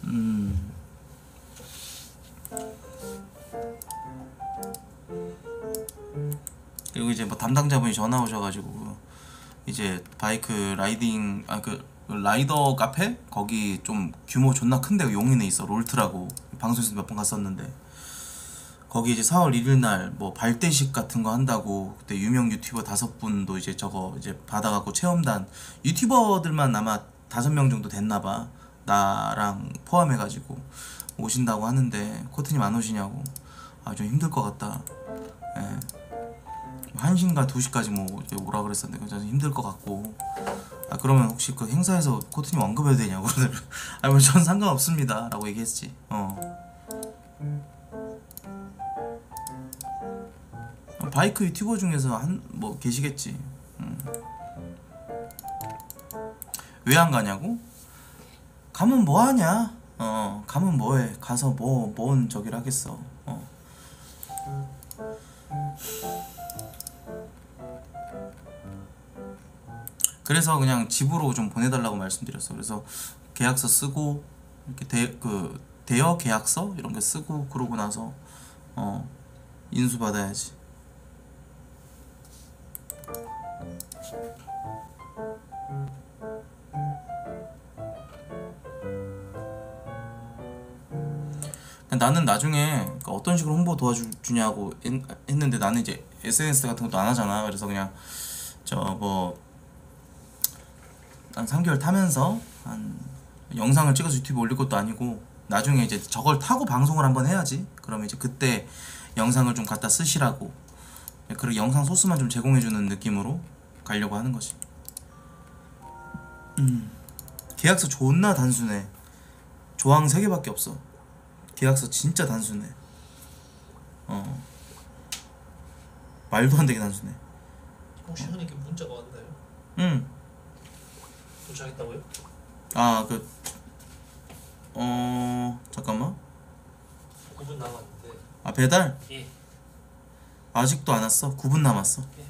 Speaker 1: 그리고 이제 뭐 담당자분이 전화 오셔가지고 이제 바이크 라이딩 그 라이더 카페 거기 좀 규모 존나 큰데 용인에 있어. 롤트라고 방송에서 몇 번 갔었는데 거기 이제 4월 1일 날 뭐 발대식 같은 거 한다고 그때 유명 유튜버 5분도 이제 저거 이제 받아갖고 체험단 유튜버들만 아마 5명 정도 됐나봐. 나랑 포함해가지고 오신다고 하는데 코트님 안 오시냐고. 아 좀 힘들 것 같다. 1시인가 2시까지 뭐 이제 오라 그랬었는데 좀 힘들 것 같고. 아 그러면 혹시 그 행사에서 코트님 언급해도 되냐고. 아 뭐 전 상관없습니다 라고 얘기했지. 바이크 유튜버 중에서 뭐 계시겠지. 왜 안 가냐고? 가면 뭐하냐? 가면 뭐해? 가서 뭔 저기를 하겠어. 그래서 그냥 집으로 좀 보내달라고 말씀드렸어. 그래서 계약서 쓰고 이렇게 대여 계약서 이런 게 쓰고 그러고 나서 인수 받아야지. 나는 나중에 어떤 식으로 홍보 도와주냐고 했는데 나는 이제 SNS 같은 것도 안 하잖아. 그래서 그냥 한 3개월 타면서 한 영상을 찍어서 유튜브 올릴 것도 아니고 나중에 이제 저걸 타고 방송을 한번 해야지. 그러면 이제 그때 영상을 좀 갖다 쓰시라고 그리고 영상 소스만 좀 제공해주는 느낌으로 가려고 하는 거지. 계약서 존나 단순해. 조항 3개밖에 없어. 계약서 진짜 단순해. 말도 안 되게 단순해.
Speaker 2: 혹시 형님께 문자가 왔나요?
Speaker 1: 응.
Speaker 2: 도착했다고요?
Speaker 1: 잠깐만.
Speaker 2: 9분 남았는데.
Speaker 1: 배달?
Speaker 2: 예.
Speaker 1: 아직도 안 왔어. 9분 남았어.
Speaker 2: 예.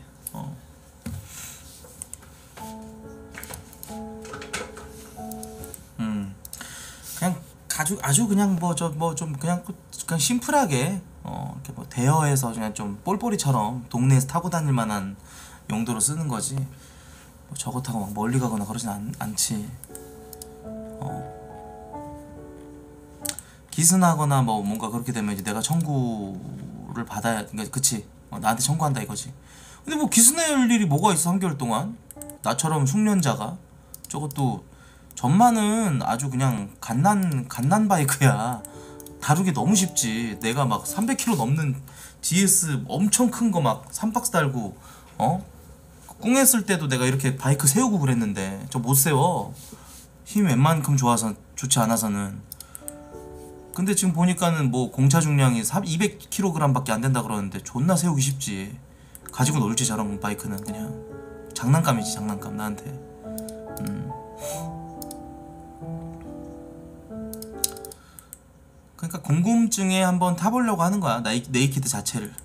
Speaker 1: 그냥 아주 그냥 좀 그냥 심플하게 이렇게 뭐 대여해서 그냥 좀 볼보리처럼 동네에서 타고 다닐 만한 용도로 쓰는 거지. 뭐 저거 타고 막 멀리 가거나 그러진 않지. 기스나거나 뭐 뭔가 그렇게 되면 이제 내가 청구를 받아야, 그러니까 그치, 나한테 청구한다 이거지. 근데 뭐 기스낼 일이 뭐가 있어. 3개월 동안 나처럼 숙련자가. 저것도 전만은 아주 그냥 갓난 바이크야. 다루기 너무 쉽지. 내가 막 300km 넘는 GS 엄청 큰 거 막 3박스 달고 꿍했을 때도 내가 이렇게 바이크 세우고 그랬는데 저 못 세워. 힘이 웬만큼 좋지 않아서는. 근데 지금 보니까는 뭐 공차 중량이 200kg 밖에 안 된다 그러는데 존나 세우기 쉽지. 가지고 놀지 저런 바이크는. 그냥 장난감이지, 장난감 나한테. 그러니까 궁금증에 한번 타보려고 하는 거야. 네이키드 자체를.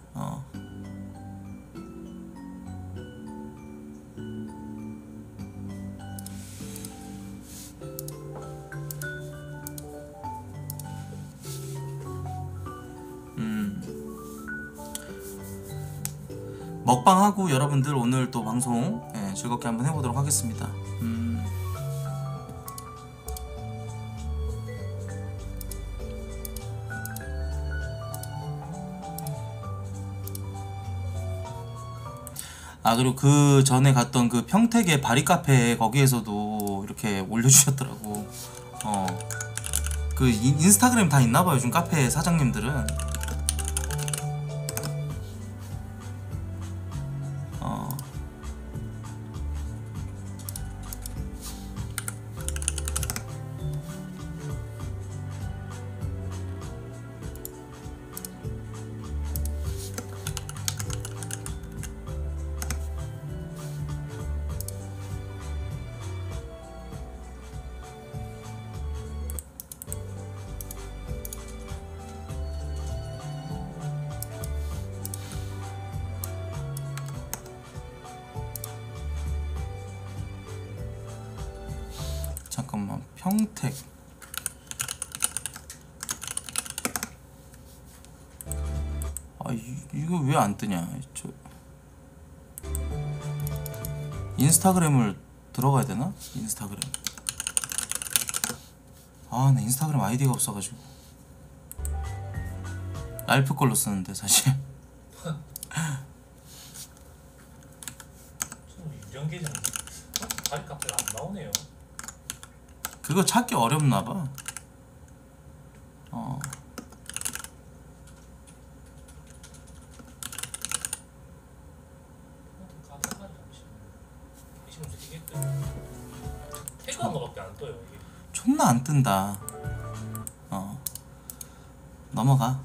Speaker 1: 먹방하고 여러분들 오늘 또 방송 즐겁게 한번 해보도록 하겠습니다. 그리고 그 전에 갔던 그 평택의 바리카페 거기에서도 이렇게 올려주셨더라고. 그 인스타그램 다 있나봐요 요즘 카페 사장님들은. 잠깐만 평택. 아 이거 왜 안 뜨냐? 저 인스타그램을 들어가야 되나? 인스타그램. 아, 나 인스타그램 아이디가 없어가지고 랄프 걸로 쓰는데 사실.
Speaker 2: 유령 계정 발이 카페가 안 나오네요.
Speaker 1: 그거 찾기 어렵나봐.
Speaker 2: 태그 한 거밖에 안 떠요 이게.
Speaker 1: 존나 안 뜬다. 넘어가.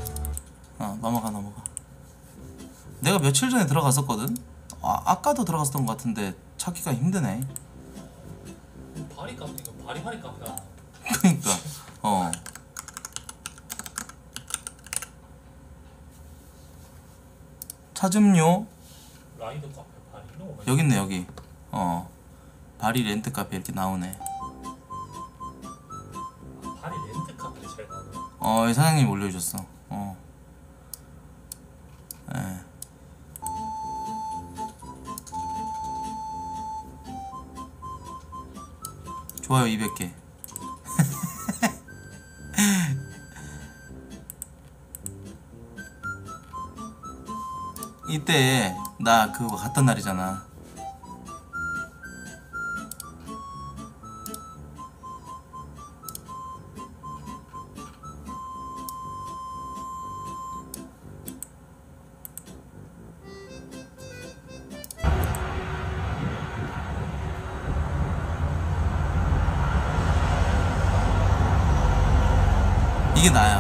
Speaker 1: 넘어가. 내가 며칠 전에 들어갔었거든. 아까도 들어갔었던 것 같은데 찾기가 힘드네.
Speaker 2: 발이 카페가 바리바리 카페가.
Speaker 1: 그러니까 찾음요.
Speaker 2: 라이더 카페 바리 이런 거.
Speaker 1: 여기 있네 여기. 바리 렌트 카페 이렇게 나오네.
Speaker 2: 바리 렌트 카페 잘 나오네.
Speaker 1: 이 사장님 올려주셨어. 예. 좋아요 200개. 이때 나 그거 갔던 날이잖아. 이게 나야.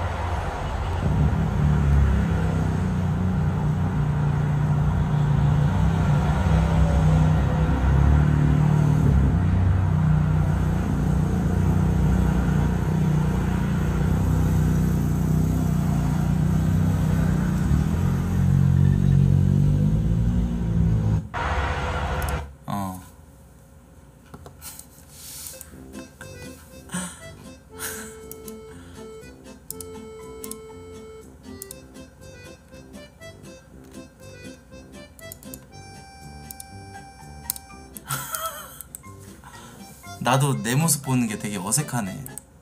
Speaker 1: 나도 내 모습 보는 게 되게 어색하네.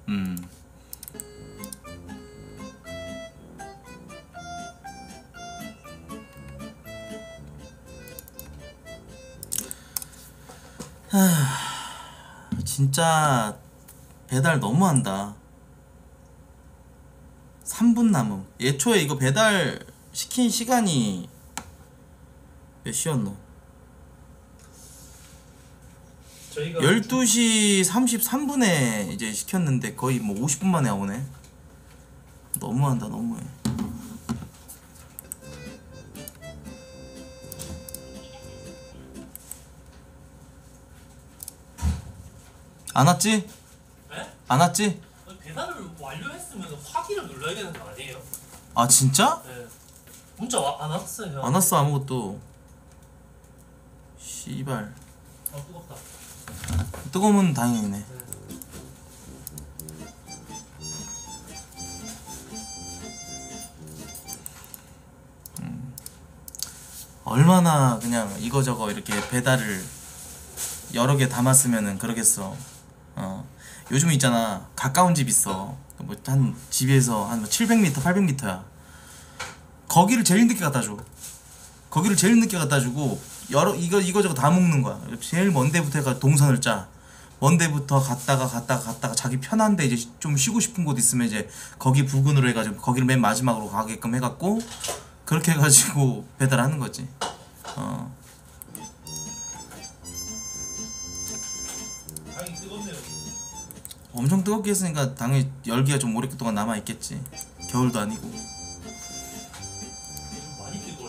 Speaker 1: 진짜 배달 너무한다. 3분 남음. 예초에 이거 배달 시킨 시간이 몇 시였노?
Speaker 2: 저희가
Speaker 1: 12시 33분에 이제 시켰는데 거의 뭐 50분 만에 오네. 너무한다 너무해. 안 왔지?
Speaker 2: 네?
Speaker 1: 안 왔지?
Speaker 2: 배달을 완료했으면 확인을 눌러야 되는 거 아니에요?
Speaker 1: 아 진짜?
Speaker 2: 네. 문자 안 왔어요.
Speaker 1: 안 왔어 아무것도. 씨발.
Speaker 2: 뜨겁다.
Speaker 1: 뜨거우면 다행이네. 얼마나 그냥 이거저거 이렇게 배달을 여러 개 담았으면은 그러겠어. 요즘 있잖아 가까운 집 있어. 뭐 한 집에서 한 700m, 800m야. 거기를 제일 늦게 갖다 줘. 거기를 제일 늦게 갖다 주고 이거저거 다 먹는 거야. 제일 먼 데부터 해가 동선을 짜. 먼 데부터 갔다가 자기 편한데 이제 좀 쉬고 싶은 곳 있으면 이제 거기 부근으로 해가지고 거기를 맨 마지막으로 가게끔 해갖고 그렇게 해가지고 배달하는 거지.
Speaker 2: 당연히 뜨겁네요.
Speaker 1: 엄청 뜨겁게 했으니까 당연히 열기가 좀 오랫동안 남아있겠지. 겨울도 아니고.
Speaker 2: 요즘 많이 뜨거워요.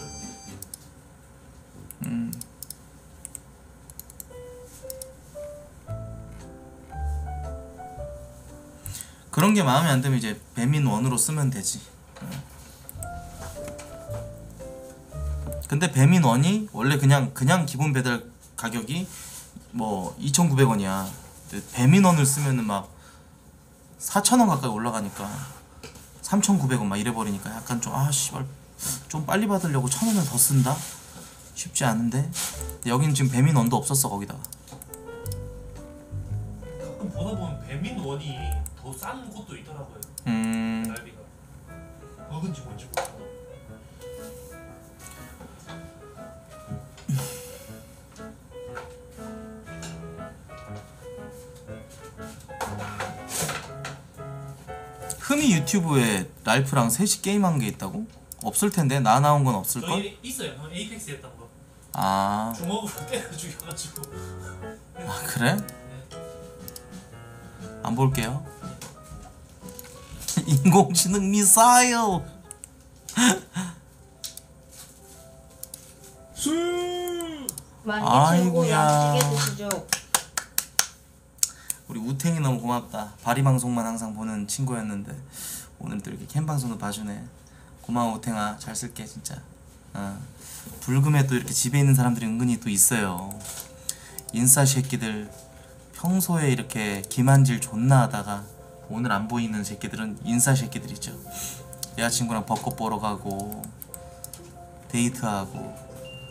Speaker 1: 그런 게 마음에 안 들면 이제 배민원으로 쓰면 되지. 근데 배민원이 원래 그냥 기본 배달 가격이 뭐 2,900원이야. 배민원을 쓰면은 막 4,000원 가까이 올라가니까 3,900원 막 이래버리니까 약간 좀 씨발 좀 빨리 받으려고 1,000원을 더 쓴다? 쉽지 않은데. 근데 여긴 지금 배민원도 없었어 거기다가.
Speaker 2: 가끔 보다 보면 배민원이 더 싼 곳도 있더라고요. 날비가. 어근지 뭔지 모르겠어.
Speaker 1: 흠이 유튜브에 랄프랑 셋이 게임한 게 있다고? 없을 텐데 나 나온 건 없을 걸?
Speaker 2: 저희 있어요. 에이펙스 했던 거.
Speaker 1: 아,
Speaker 2: 주먹으로 때려 죽여가지고.
Speaker 1: 아 그래? 안 볼게요. 인공지능 미사일. 아이고야.
Speaker 7: 맛있게 드시죠.
Speaker 1: 우리 우탱이 너무 고맙다. 바리 방송만 항상 보는 친구였는데 오늘 또 이렇게 캠 방송도 봐주네. 고마워 우탱아. 잘 쓸게 진짜. 불금에 또 이렇게 집에 있는 사람들이 은근히 또 있어요. 인싸 새끼들. 평소에 이렇게 기만질 존나 하다가 오늘 안 보이는 새끼들은 인싸 새끼들이죠. 여자친구랑 벚꽃 보러 가고 데이트하고.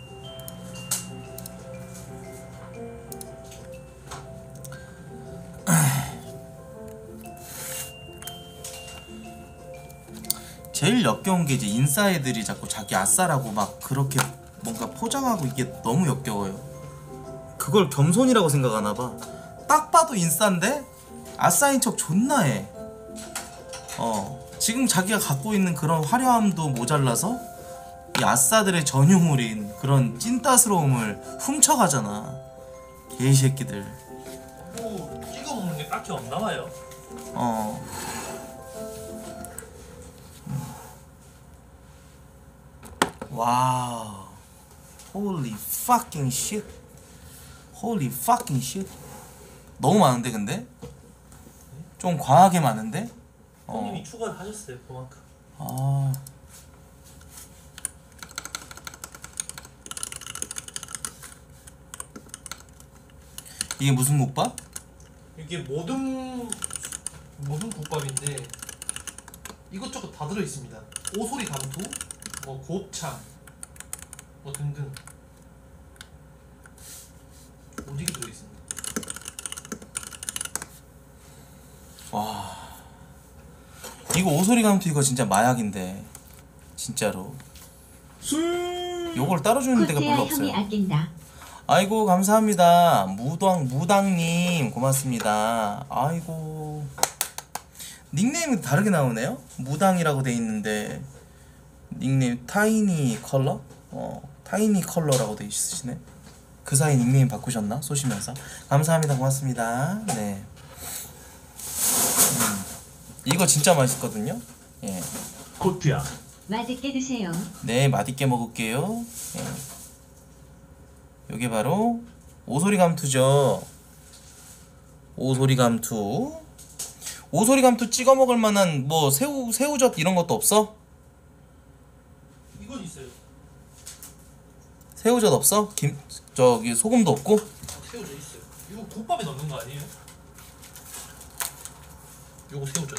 Speaker 1: 제일 역겨운 게 이제 인싸 애들이 자꾸 자기 아싸라고 막 그렇게 뭔가 포장하고 이게 너무 역겨워요. 그걸 겸손이라고 생각하나 봐. 딱 봐도 인싸인데 아싸인 척 존나 해. 지금 자기가 갖고 있는 그런 화려함도 모자라서 이 아싸들의 전유물인 그런 찐따스러움을 훔쳐가잖아. 개새끼들.
Speaker 2: 뭐 찍어 먹는 게 딱히 없나 봐요.
Speaker 1: 와우. Holy fucking shit. Holy fucking shit. 너무 많은데 근데? 좀 과하게 많은데?
Speaker 2: 형님이 추가를 하셨어요 그만큼.
Speaker 1: 아. 이게 무슨 국밥?
Speaker 2: 이게 모든 국밥인데 이것저것 다 들어 있습니다. 오소리 감투, 뭐 곱창, 뭐 등등 오지게 들어 있습니다.
Speaker 1: 와. 이거 오소리 감투 이거 진짜 마약인데. 진짜로. 요걸 따로 주는 데가 별로 없어요.
Speaker 3: 형이 아낀다.
Speaker 1: 아이고 감사합니다. 무당님 고맙습니다. 아이고 닉네임이 다르게 나오네요. 무당이라고 돼 있는데 닉네임 타이니 컬러? 타이니 컬러라고 돼 있으시네. 그 사이 닉네임 바꾸셨나? 쏘시면서 감사합니다. 고맙습니다. 네. 이거 진짜 맛있거든요. 예.
Speaker 4: 코트야.
Speaker 3: 맛있게 드세요.
Speaker 1: 네, 맛있게 먹을게요. 예. 요게 바로 오소리 감투죠. 오소리 감투. 오소리 감투 찍어 먹을 만한 뭐 새우젓 이런 것도 없어?
Speaker 2: 이건 있어요.
Speaker 1: 새우젓 없어? 저기 소금도 없고?
Speaker 2: 새우젓 있어요. 이거 국밥에 넣는 거 아니에요? 요거 새우젓.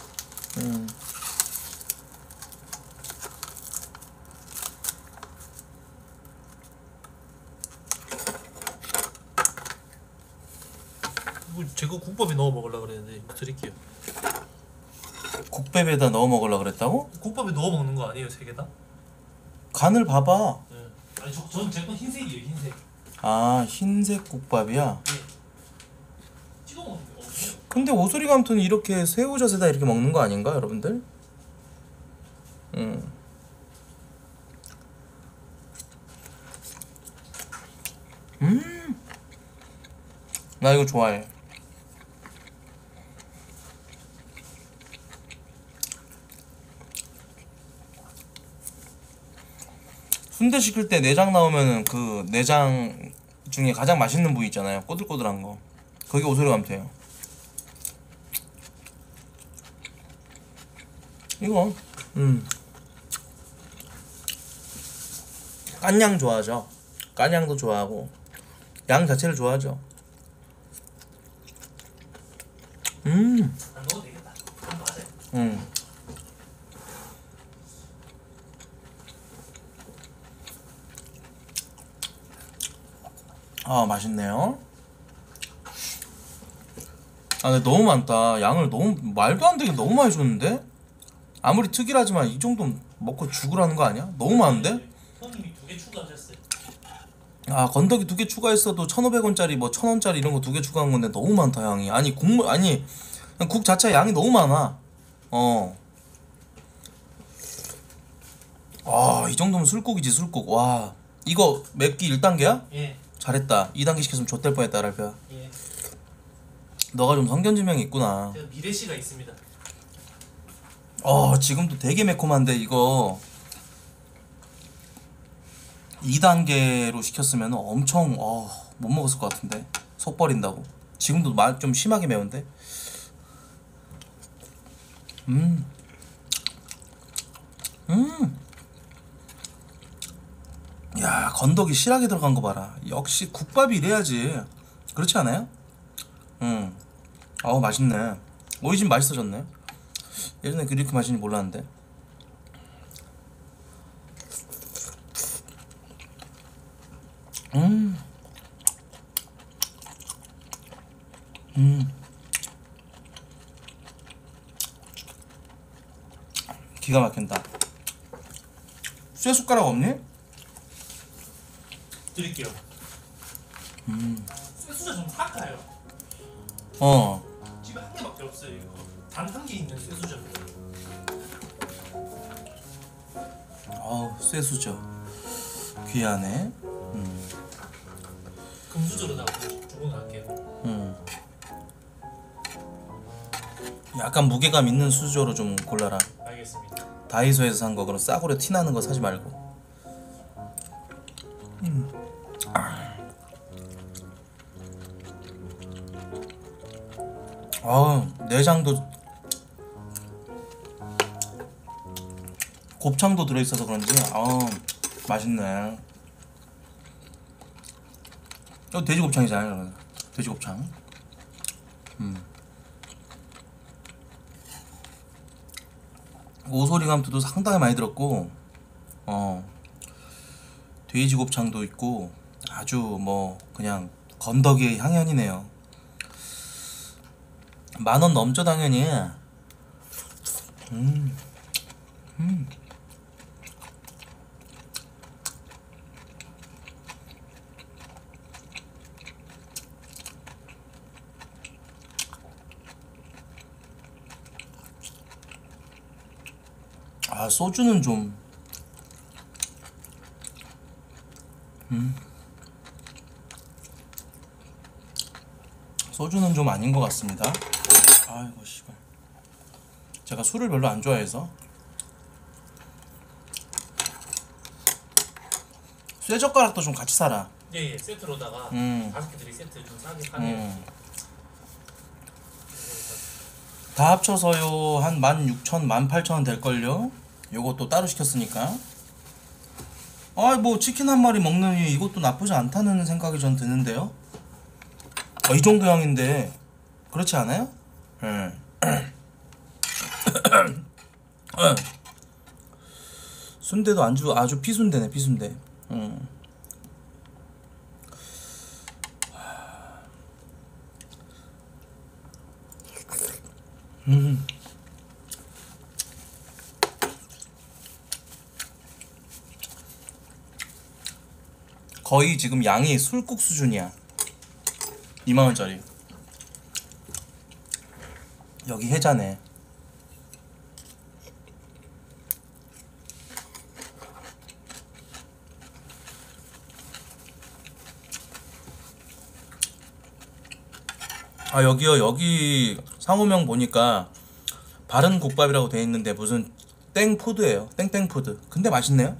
Speaker 2: 이거 제가 국밥에 넣어 먹으려고 그랬는데 이거 드릴게요.
Speaker 1: 국밥에다 넣어 먹으려고 그랬다고?
Speaker 2: 국밥에 넣어 먹는 거 아니에요, 세 개 다?
Speaker 1: 간을 봐봐.
Speaker 2: 네. 아니 저는 제 건 흰색이에요, 흰색.
Speaker 1: 아, 흰색 국밥이야?
Speaker 2: 찍어 먹는 거 없어요.
Speaker 1: 근데 오소리 감투는 이렇게 새우젓에다 이렇게 먹는 거 아닌가, 여러분들? 나 이거 좋아해. 순대 시킬 때 내장 나오면은 그 내장 중에 가장 맛있는 부위 있잖아요. 꼬들꼬들한 거. 거기 오소리 감투예요. 이거 깐양 좋아하죠. 깐양도 좋아하고 양 자체를 좋아하죠.
Speaker 2: 안 먹어도 되겠다. 맞아요.
Speaker 1: 아 맛있네요. 아 근데 너무 많다. 양을 너무 말도 안 되게 너무 많이 줬는데? 아무리 특이하지만 이 정도는 먹고 죽으라는 거 아니야? 너무 많은데?
Speaker 2: 형님이 2개 추가하셨어요.
Speaker 1: 아 건더기 2개 추가했어도 1,500원짜리 뭐 1,000원짜리 이런 거 2개 추가한 건데 너무 많다 양이. 아니 국물 아니 그냥 국 자체 양이 너무 많아. 아 이 정도면 술국이지 술국. 와 이거 맵기 1단계야?
Speaker 2: 예.
Speaker 1: 잘했다. 2단계 시켰으면 좆될 뻔했다 랄표야.
Speaker 2: 예.
Speaker 1: 너가 좀 성견지명이 있구나.
Speaker 2: 제가 미래시가 있습니다.
Speaker 1: 지금도 되게 매콤한데 이거 2단계로 시켰으면 엄청 못 먹었을 것 같은데 속 버린다고. 지금도 맛 좀 심하게 매운데. 야 건더기 실하게 들어간 거 봐라. 역시 국밥이 이래야지. 그렇지 않아요? 맛있네. 오이진 맛있어졌네. 예전에 그렇게 맛있는지 몰랐는데. 기가 막힌다. 쇠 숟가락 없니?
Speaker 2: 드릴게요. 쇠수저 좀 살까요? 집에 한 개밖에 없어요. 이거 단 한 개 있는 쇠수저.
Speaker 1: 쇠수저 귀하네.
Speaker 2: 금수저로다가 주문할게요.
Speaker 1: 약간 무게감 있는 수저로 좀 골라라.
Speaker 2: 알겠습니다.
Speaker 1: 다이소에서 산 거 그런 싸구려 티나는 거 사지 말고. 내장도 곱창도 들어있어서 그런지 맛있네. 이거 돼지 곱창이잖아요. 돼지 곱창. 오소리감투도 상당히 많이 들었고 돼지 곱창도 있고 아주 뭐 그냥 건더기의 향연이네요. 10,000원 넘죠 당연히. 소주는 좀 소주는 좀 아닌 것 같습니다. 아이고 씨발. 제가 술을 별로 안 좋아해서. 쇠젓가락도 좀 같이 사라.
Speaker 2: 예, 세트로다가 5개들이 세트 좀 싸게 파네요.
Speaker 1: 다 합쳐서요 한 16,000, 18,000원 될걸요. 요것도 따로 시켰으니까. 뭐 치킨 한 마리 먹느니 이것도 나쁘지 않다는 생각이 전 드는데요. 이 정도 양인데 그렇지 않아요? 순대도 아주 피순대네 피순대. 거의 지금 양이 술국 수준이야. 20,000원짜리. 여기 해자네. 여기요. 여기 상호명 보니까 바른 국밥이라고 돼 있는데 무슨 땡푸드예요. 땡땡푸드. 근데 맛있네요.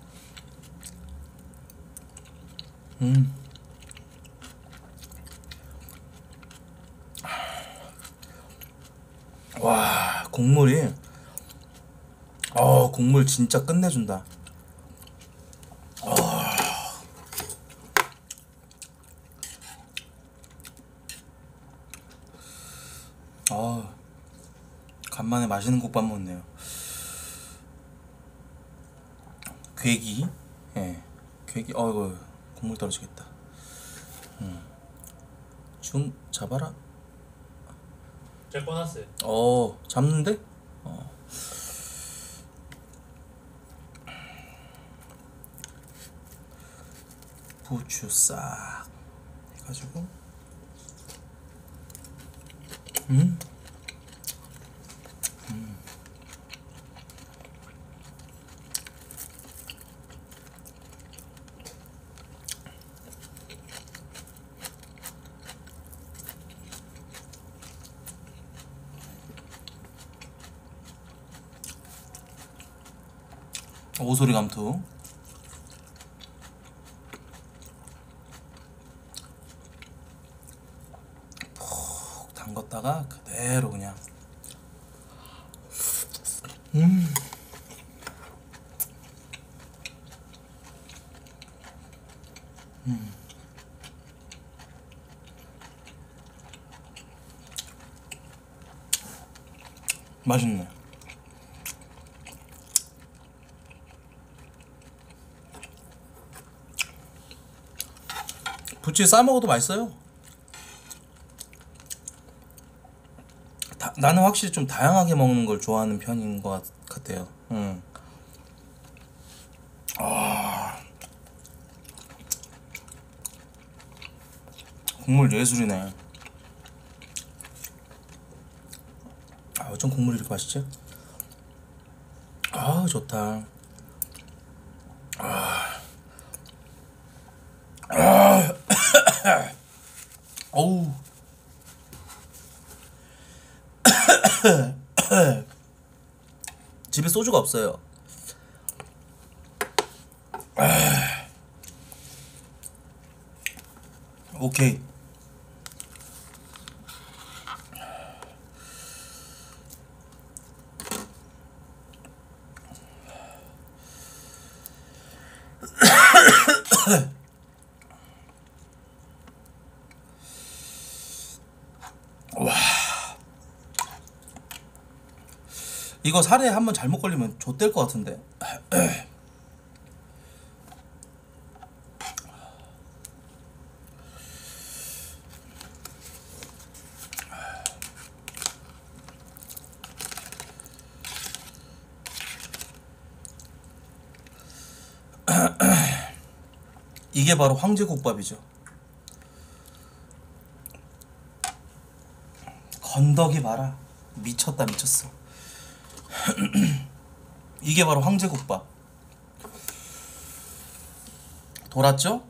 Speaker 1: 와 국물이 국물 진짜 끝내준다. 아, 간만에 맛있는 국밥 먹네요. 괴기, 예, 괴기. 어이구, 국물 떨어지겠다. 좀 잡아라.
Speaker 2: 잘 꺼놨어요.
Speaker 1: 잡는데? 부추 싹 해가지고, 오소리 감투. 푹 담궜다가 그대로 그냥. 맛있네. 부추에 싸 먹어도 맛있어요. 나는 확실히 좀 다양하게 먹는 걸 좋아하는 편인 것 같아요. 국물 예술이네. 어쩜 국물이 이렇게 맛있지? 좋다. 어우. 집에 소주가 없어요. 오케이. 와, 이거 살에 한번 잘못 걸리면 좆될 것 같은데. 이게 바로 황제국밥이죠. 건더기 봐라. 미쳤다, 미쳤어. 이게 바로 황제국밥. 돌았죠?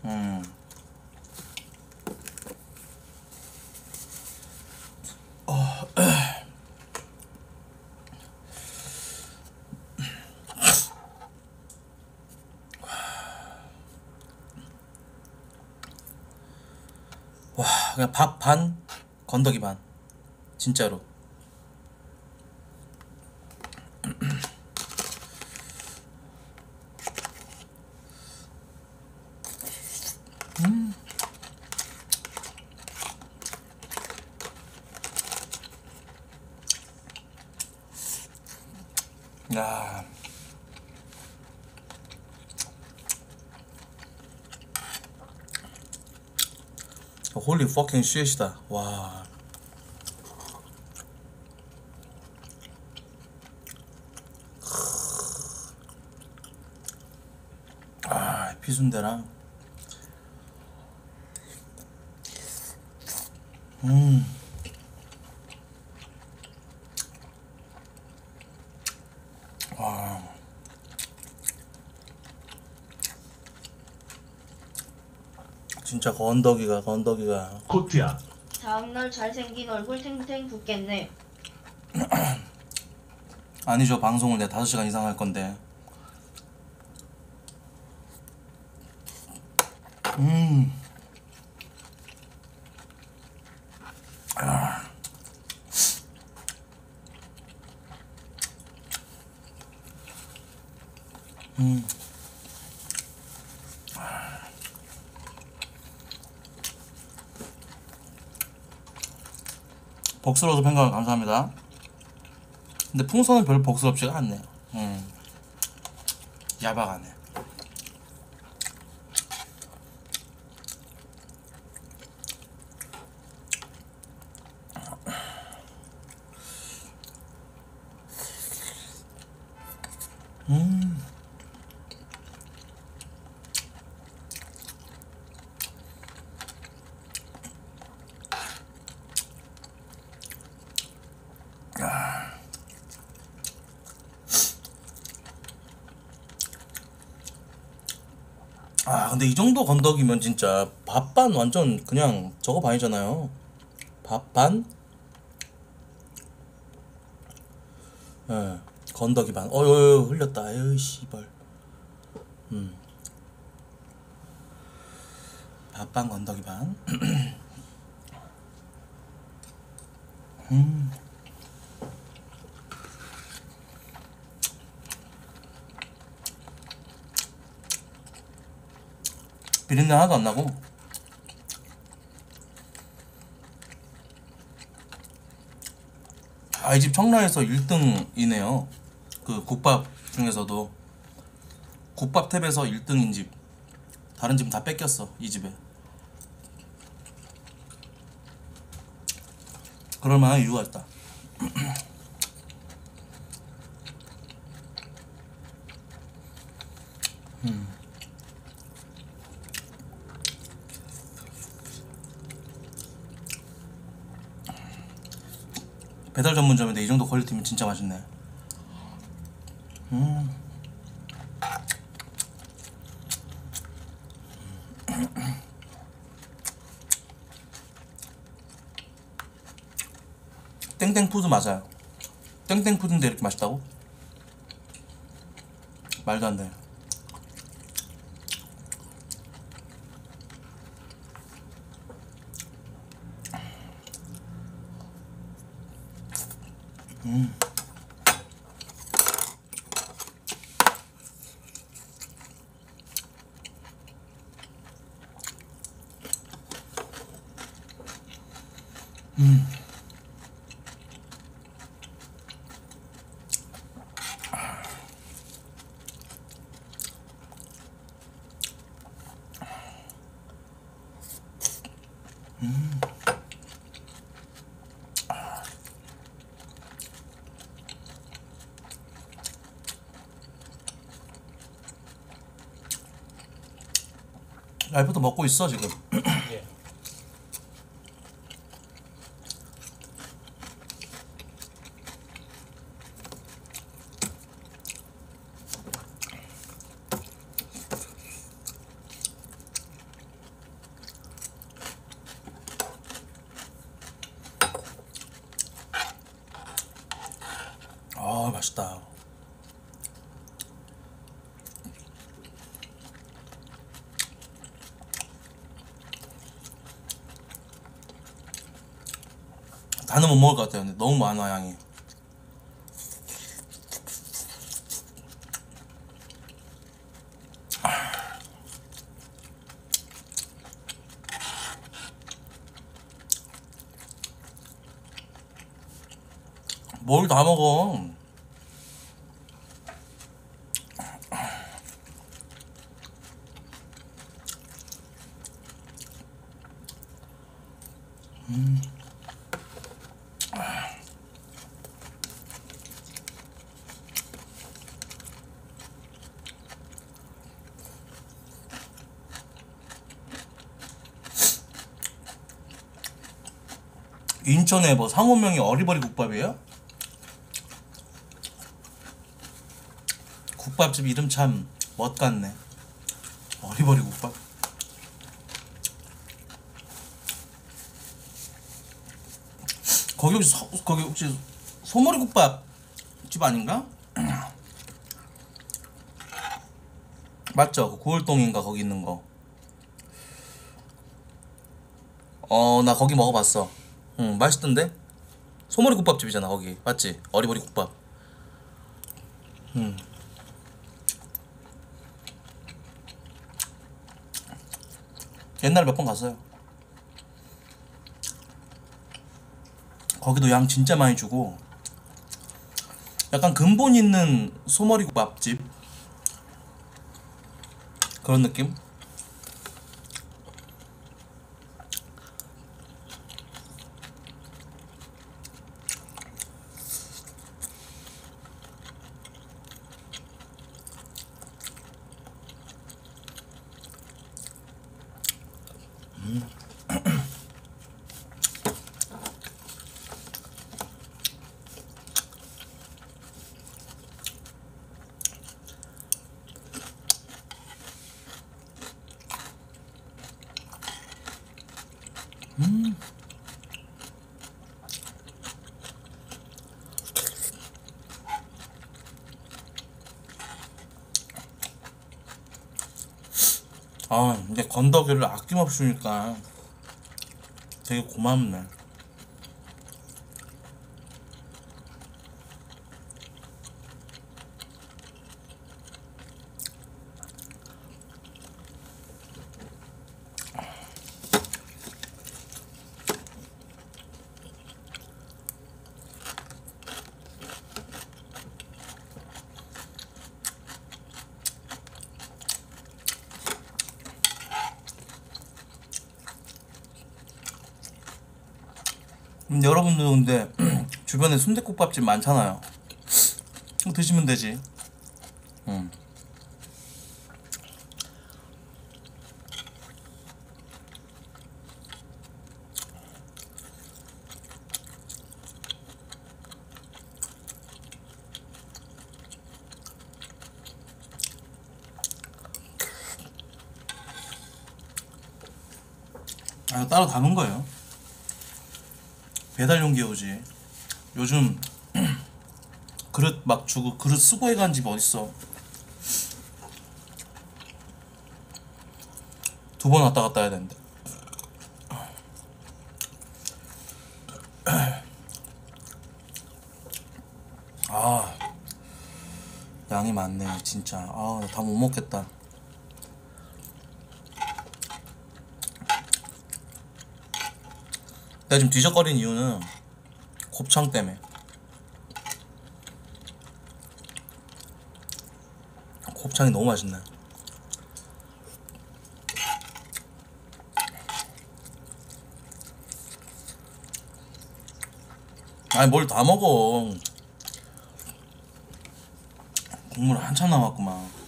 Speaker 1: 와, 그냥 밥 반, 건더기 반. 진짜로. 야. 홀리 퍼킹 쉣이다. 와. 피순대랑. 와. 진짜 건더기가.
Speaker 4: 코트야.
Speaker 7: 다음날 잘생긴 얼굴 탱탱 붓겠네.
Speaker 1: 아니죠, 방송을 내가 5시간 이상 할 건데. 복스러워서 팬가운 감사합니다. 근데 풍선은 별로 복스럽지가 않네요. 야박하네. 아 근데 이 정도 건더기면 진짜 밥반 완전 그냥 저거 반이잖아요. 밥반? 예, 건더기 반. 어유 흘렸다. 에이 씨발. 밥반 건더기 반. 비린내 하나도 안 나고. 아, 이 집 청라에서 1등이네요. 그 국밥 중에서도 국밥 탭에서 1등인 집. 다른 집은 다 뺏겼어, 이 집에. 그럴 만한 이유가 있다. 배달 전문점인데 이 정도 퀄리티면 진짜 맛있네. 땡땡푸드 맞아요. 땡땡푸드인데 이렇게 맛있다고? 말도 안 돼. 라이프도 먹고 있어 지금.
Speaker 2: 예.
Speaker 1: 아 맛있다. 다는 못 먹을 것 같아요. 근데 너무 많아 양이. 뭘 다 먹어. 인천에 뭐 상호명이 어리버리 국밥이에요? 국밥집 이름 참 멋같네. 어리버리 국밥. 거기 혹시 소머리 국밥 집 아닌가? 맞죠? 그 구월동인가 거기 있는 거. 나 거기 먹어봤어. 응, 맛있던데? 소머리 국밥집이잖아 거기. 맞지? 어리버리 국밥. 옛날에 몇 번 갔어요. 거기도 양 진짜 많이 주고 약간 근본 있는 소머리국밥집 그런 느낌? 아, 이제 건더기를 아낌없이 주니까 되게 고맙네. 여러분들 근데 주변에 순댓국밥집 많잖아요. 드시면 되지. 아, 따로 담은 거예요. 배달 용기 오지. 요즘 그릇 막 주고 그릇 수거해 간 집 어딨어. 2번 왔다 갔다 해야 되는데. 아, 양이 많네 진짜. 아, 나 다 못 먹겠다. 내가 지금 뒤적거린 이유는 곱창 때문에. 곱창이 너무 맛있네. 아니 뭘 다 먹어. 국물 한참 남았구만.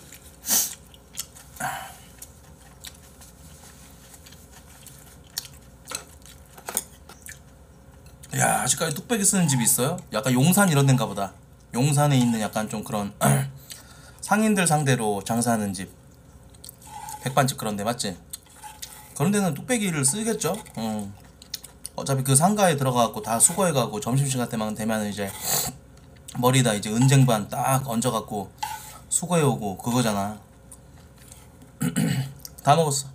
Speaker 1: 야, 아직까지 뚝배기 쓰는 집이 있어요? 약간 용산 이런 데인가 보다. 용산에 있는 약간 좀 그런 상인들 상대로 장사하는 집, 백반집 그런 데 맞지? 그런 데는 뚝배기를 쓰겠죠? 어차피 그 상가에 들어가갖고 다 수거해가고 점심시간 때만 되면 이제 머리다 이제 은쟁반 딱 얹어갖고 수거해오고 그거잖아. 다 먹었어.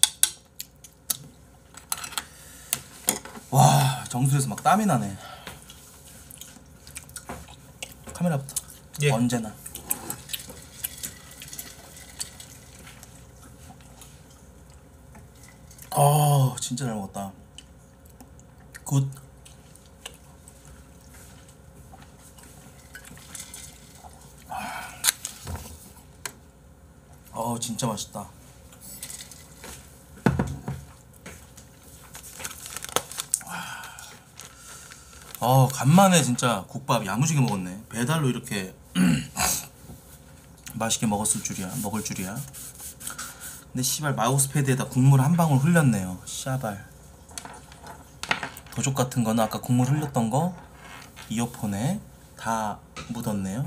Speaker 1: 와, 정수리에서 막 땀이 나네. 카메라부터.
Speaker 2: 예.
Speaker 1: 언제나. 진짜 잘 먹었다. 굿. 진짜 맛있다. 간만에 진짜 국밥 야무지게 먹었네. 배달로 이렇게 맛있게 먹을 줄이야. 근데 씨발 마우스패드에다 국물 한 방울 흘렸네요. 씨발 도적 같은 거는 아까 국물 흘렸던 거 이어폰에 다 묻었네요.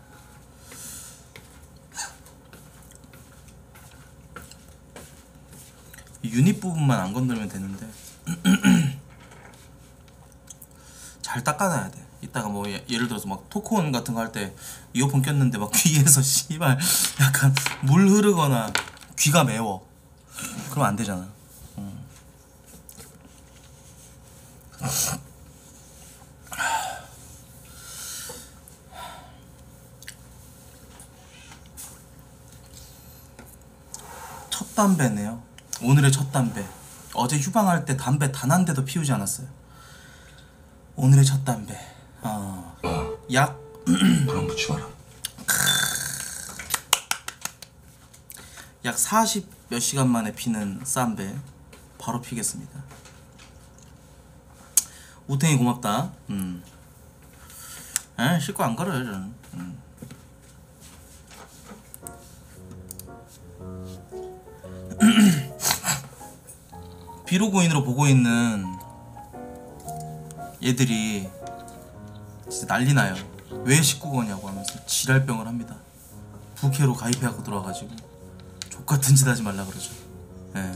Speaker 1: 유닛 부분만 안 건들면 되는데 잘 닦아놔야 돼. 이따가 뭐 예를 들어서 막 토크온 같은 거 할 때 이어폰 꼈는데 막 귀에서 씨발 약간 물 흐르거나 귀가 매워. 그럼 안 되잖아. 첫 담배네요. 오늘의 첫 담배. 어제 휴방할 때 담배 단 한 대도 피우지 않았어요. 오늘의 첫 담배. 약
Speaker 8: 불안 붙지 마라.
Speaker 1: 약 40 몇 시간 만에 피는 쌈배 바로 피겠습니다. 우탱이 고맙다. 씻고 안 걸어요 저는. 비로그인으로 보고 있는 얘들이 진짜 난리나요. 왜 19거냐고 하면서 지랄병을 합니다. 부캐로 가입해갖고 들어와가지고 족같은 짓 하지 말라 그러죠. 예.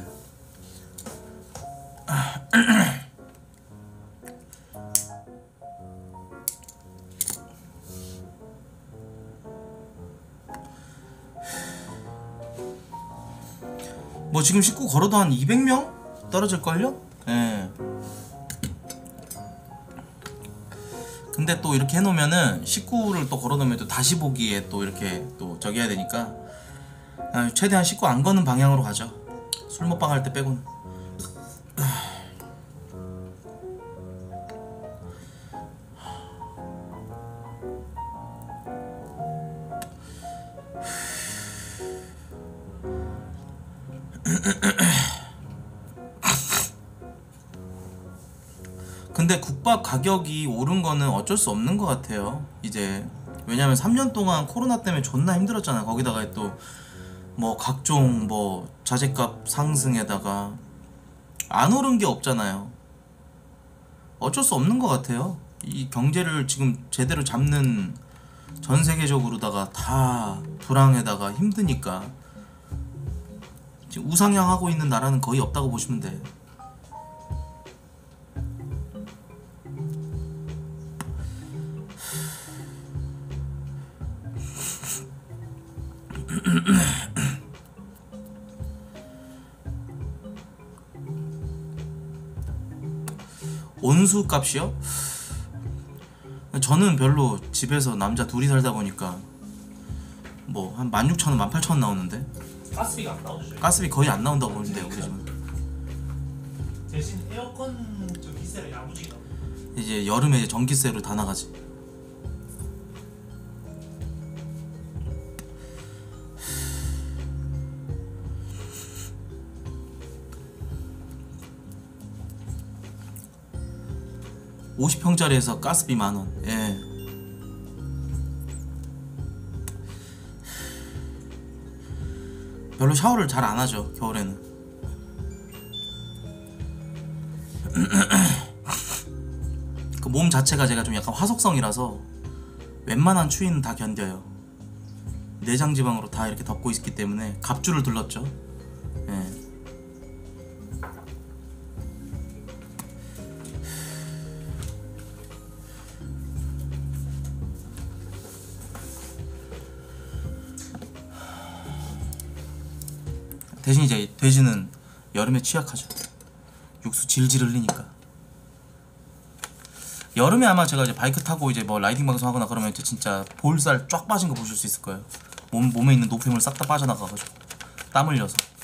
Speaker 1: 뭐 지금 19 걸어도 한 200명 떨어질걸요? 예. 근데 또 이렇게 해놓으면은 19를 또 걸어놓으면 또 다시 보기에 또 이렇게 또 저기 해야 되니까 최대한 19 안 거는 방향으로 가죠. 술 먹방 할 때 빼고는. 근데 국밥 가격이 오른 거는 어쩔 수 없는 것 같아요. 이제 왜냐면 3년 동안 코로나 때문에 존나 힘들었잖아. 거기다가 또 뭐 각종 뭐 자재값 상승에다가 안 오른 게 없잖아요. 어쩔 수 없는 것 같아요. 이 경제를 지금 제대로 잡는 전 세계적으로다가 다 불황에다가 힘드니까 지금 우상향하고 있는 나라는 거의 없다고 보시면 돼. 온수 값이요? 저는 별로 집에서 남자 둘이 살다 보니까 뭐 한 16,000원, 18,000원 나오는데
Speaker 2: 가스비가 안 나오죠.
Speaker 1: 가스비 거의 안 나온다고 보면 돼요 우리 집은.
Speaker 2: 대신 에어컨 저 기세를 야무지게 나오죠.
Speaker 1: 이제 여름에 이제 전기세로 다 나가지. (50평짜리에서) 가스비 만원. 예. 별로 샤워를 잘 안 하죠 겨울에는. 그 몸 자체가 제가 좀 약간 화석성이라서 웬만한 추위는 다 견뎌요. 내장 지방으로 다 이렇게 덮고 있기 때문에 갑주를 둘렀죠. 예. 대신 이제 돼지는 여름에 취약하죠. 육수 질질 흘리니까. 여름에 아마 제가 이제 바이크 타고 이제 뭐 라이딩 방송 하거나 그러면 이제 진짜 볼살 쫙 빠진 거 보실 수 있을 거예요. 몸에 있는 노폐물 싹 다 빠져나가가지고 땀 흘려서.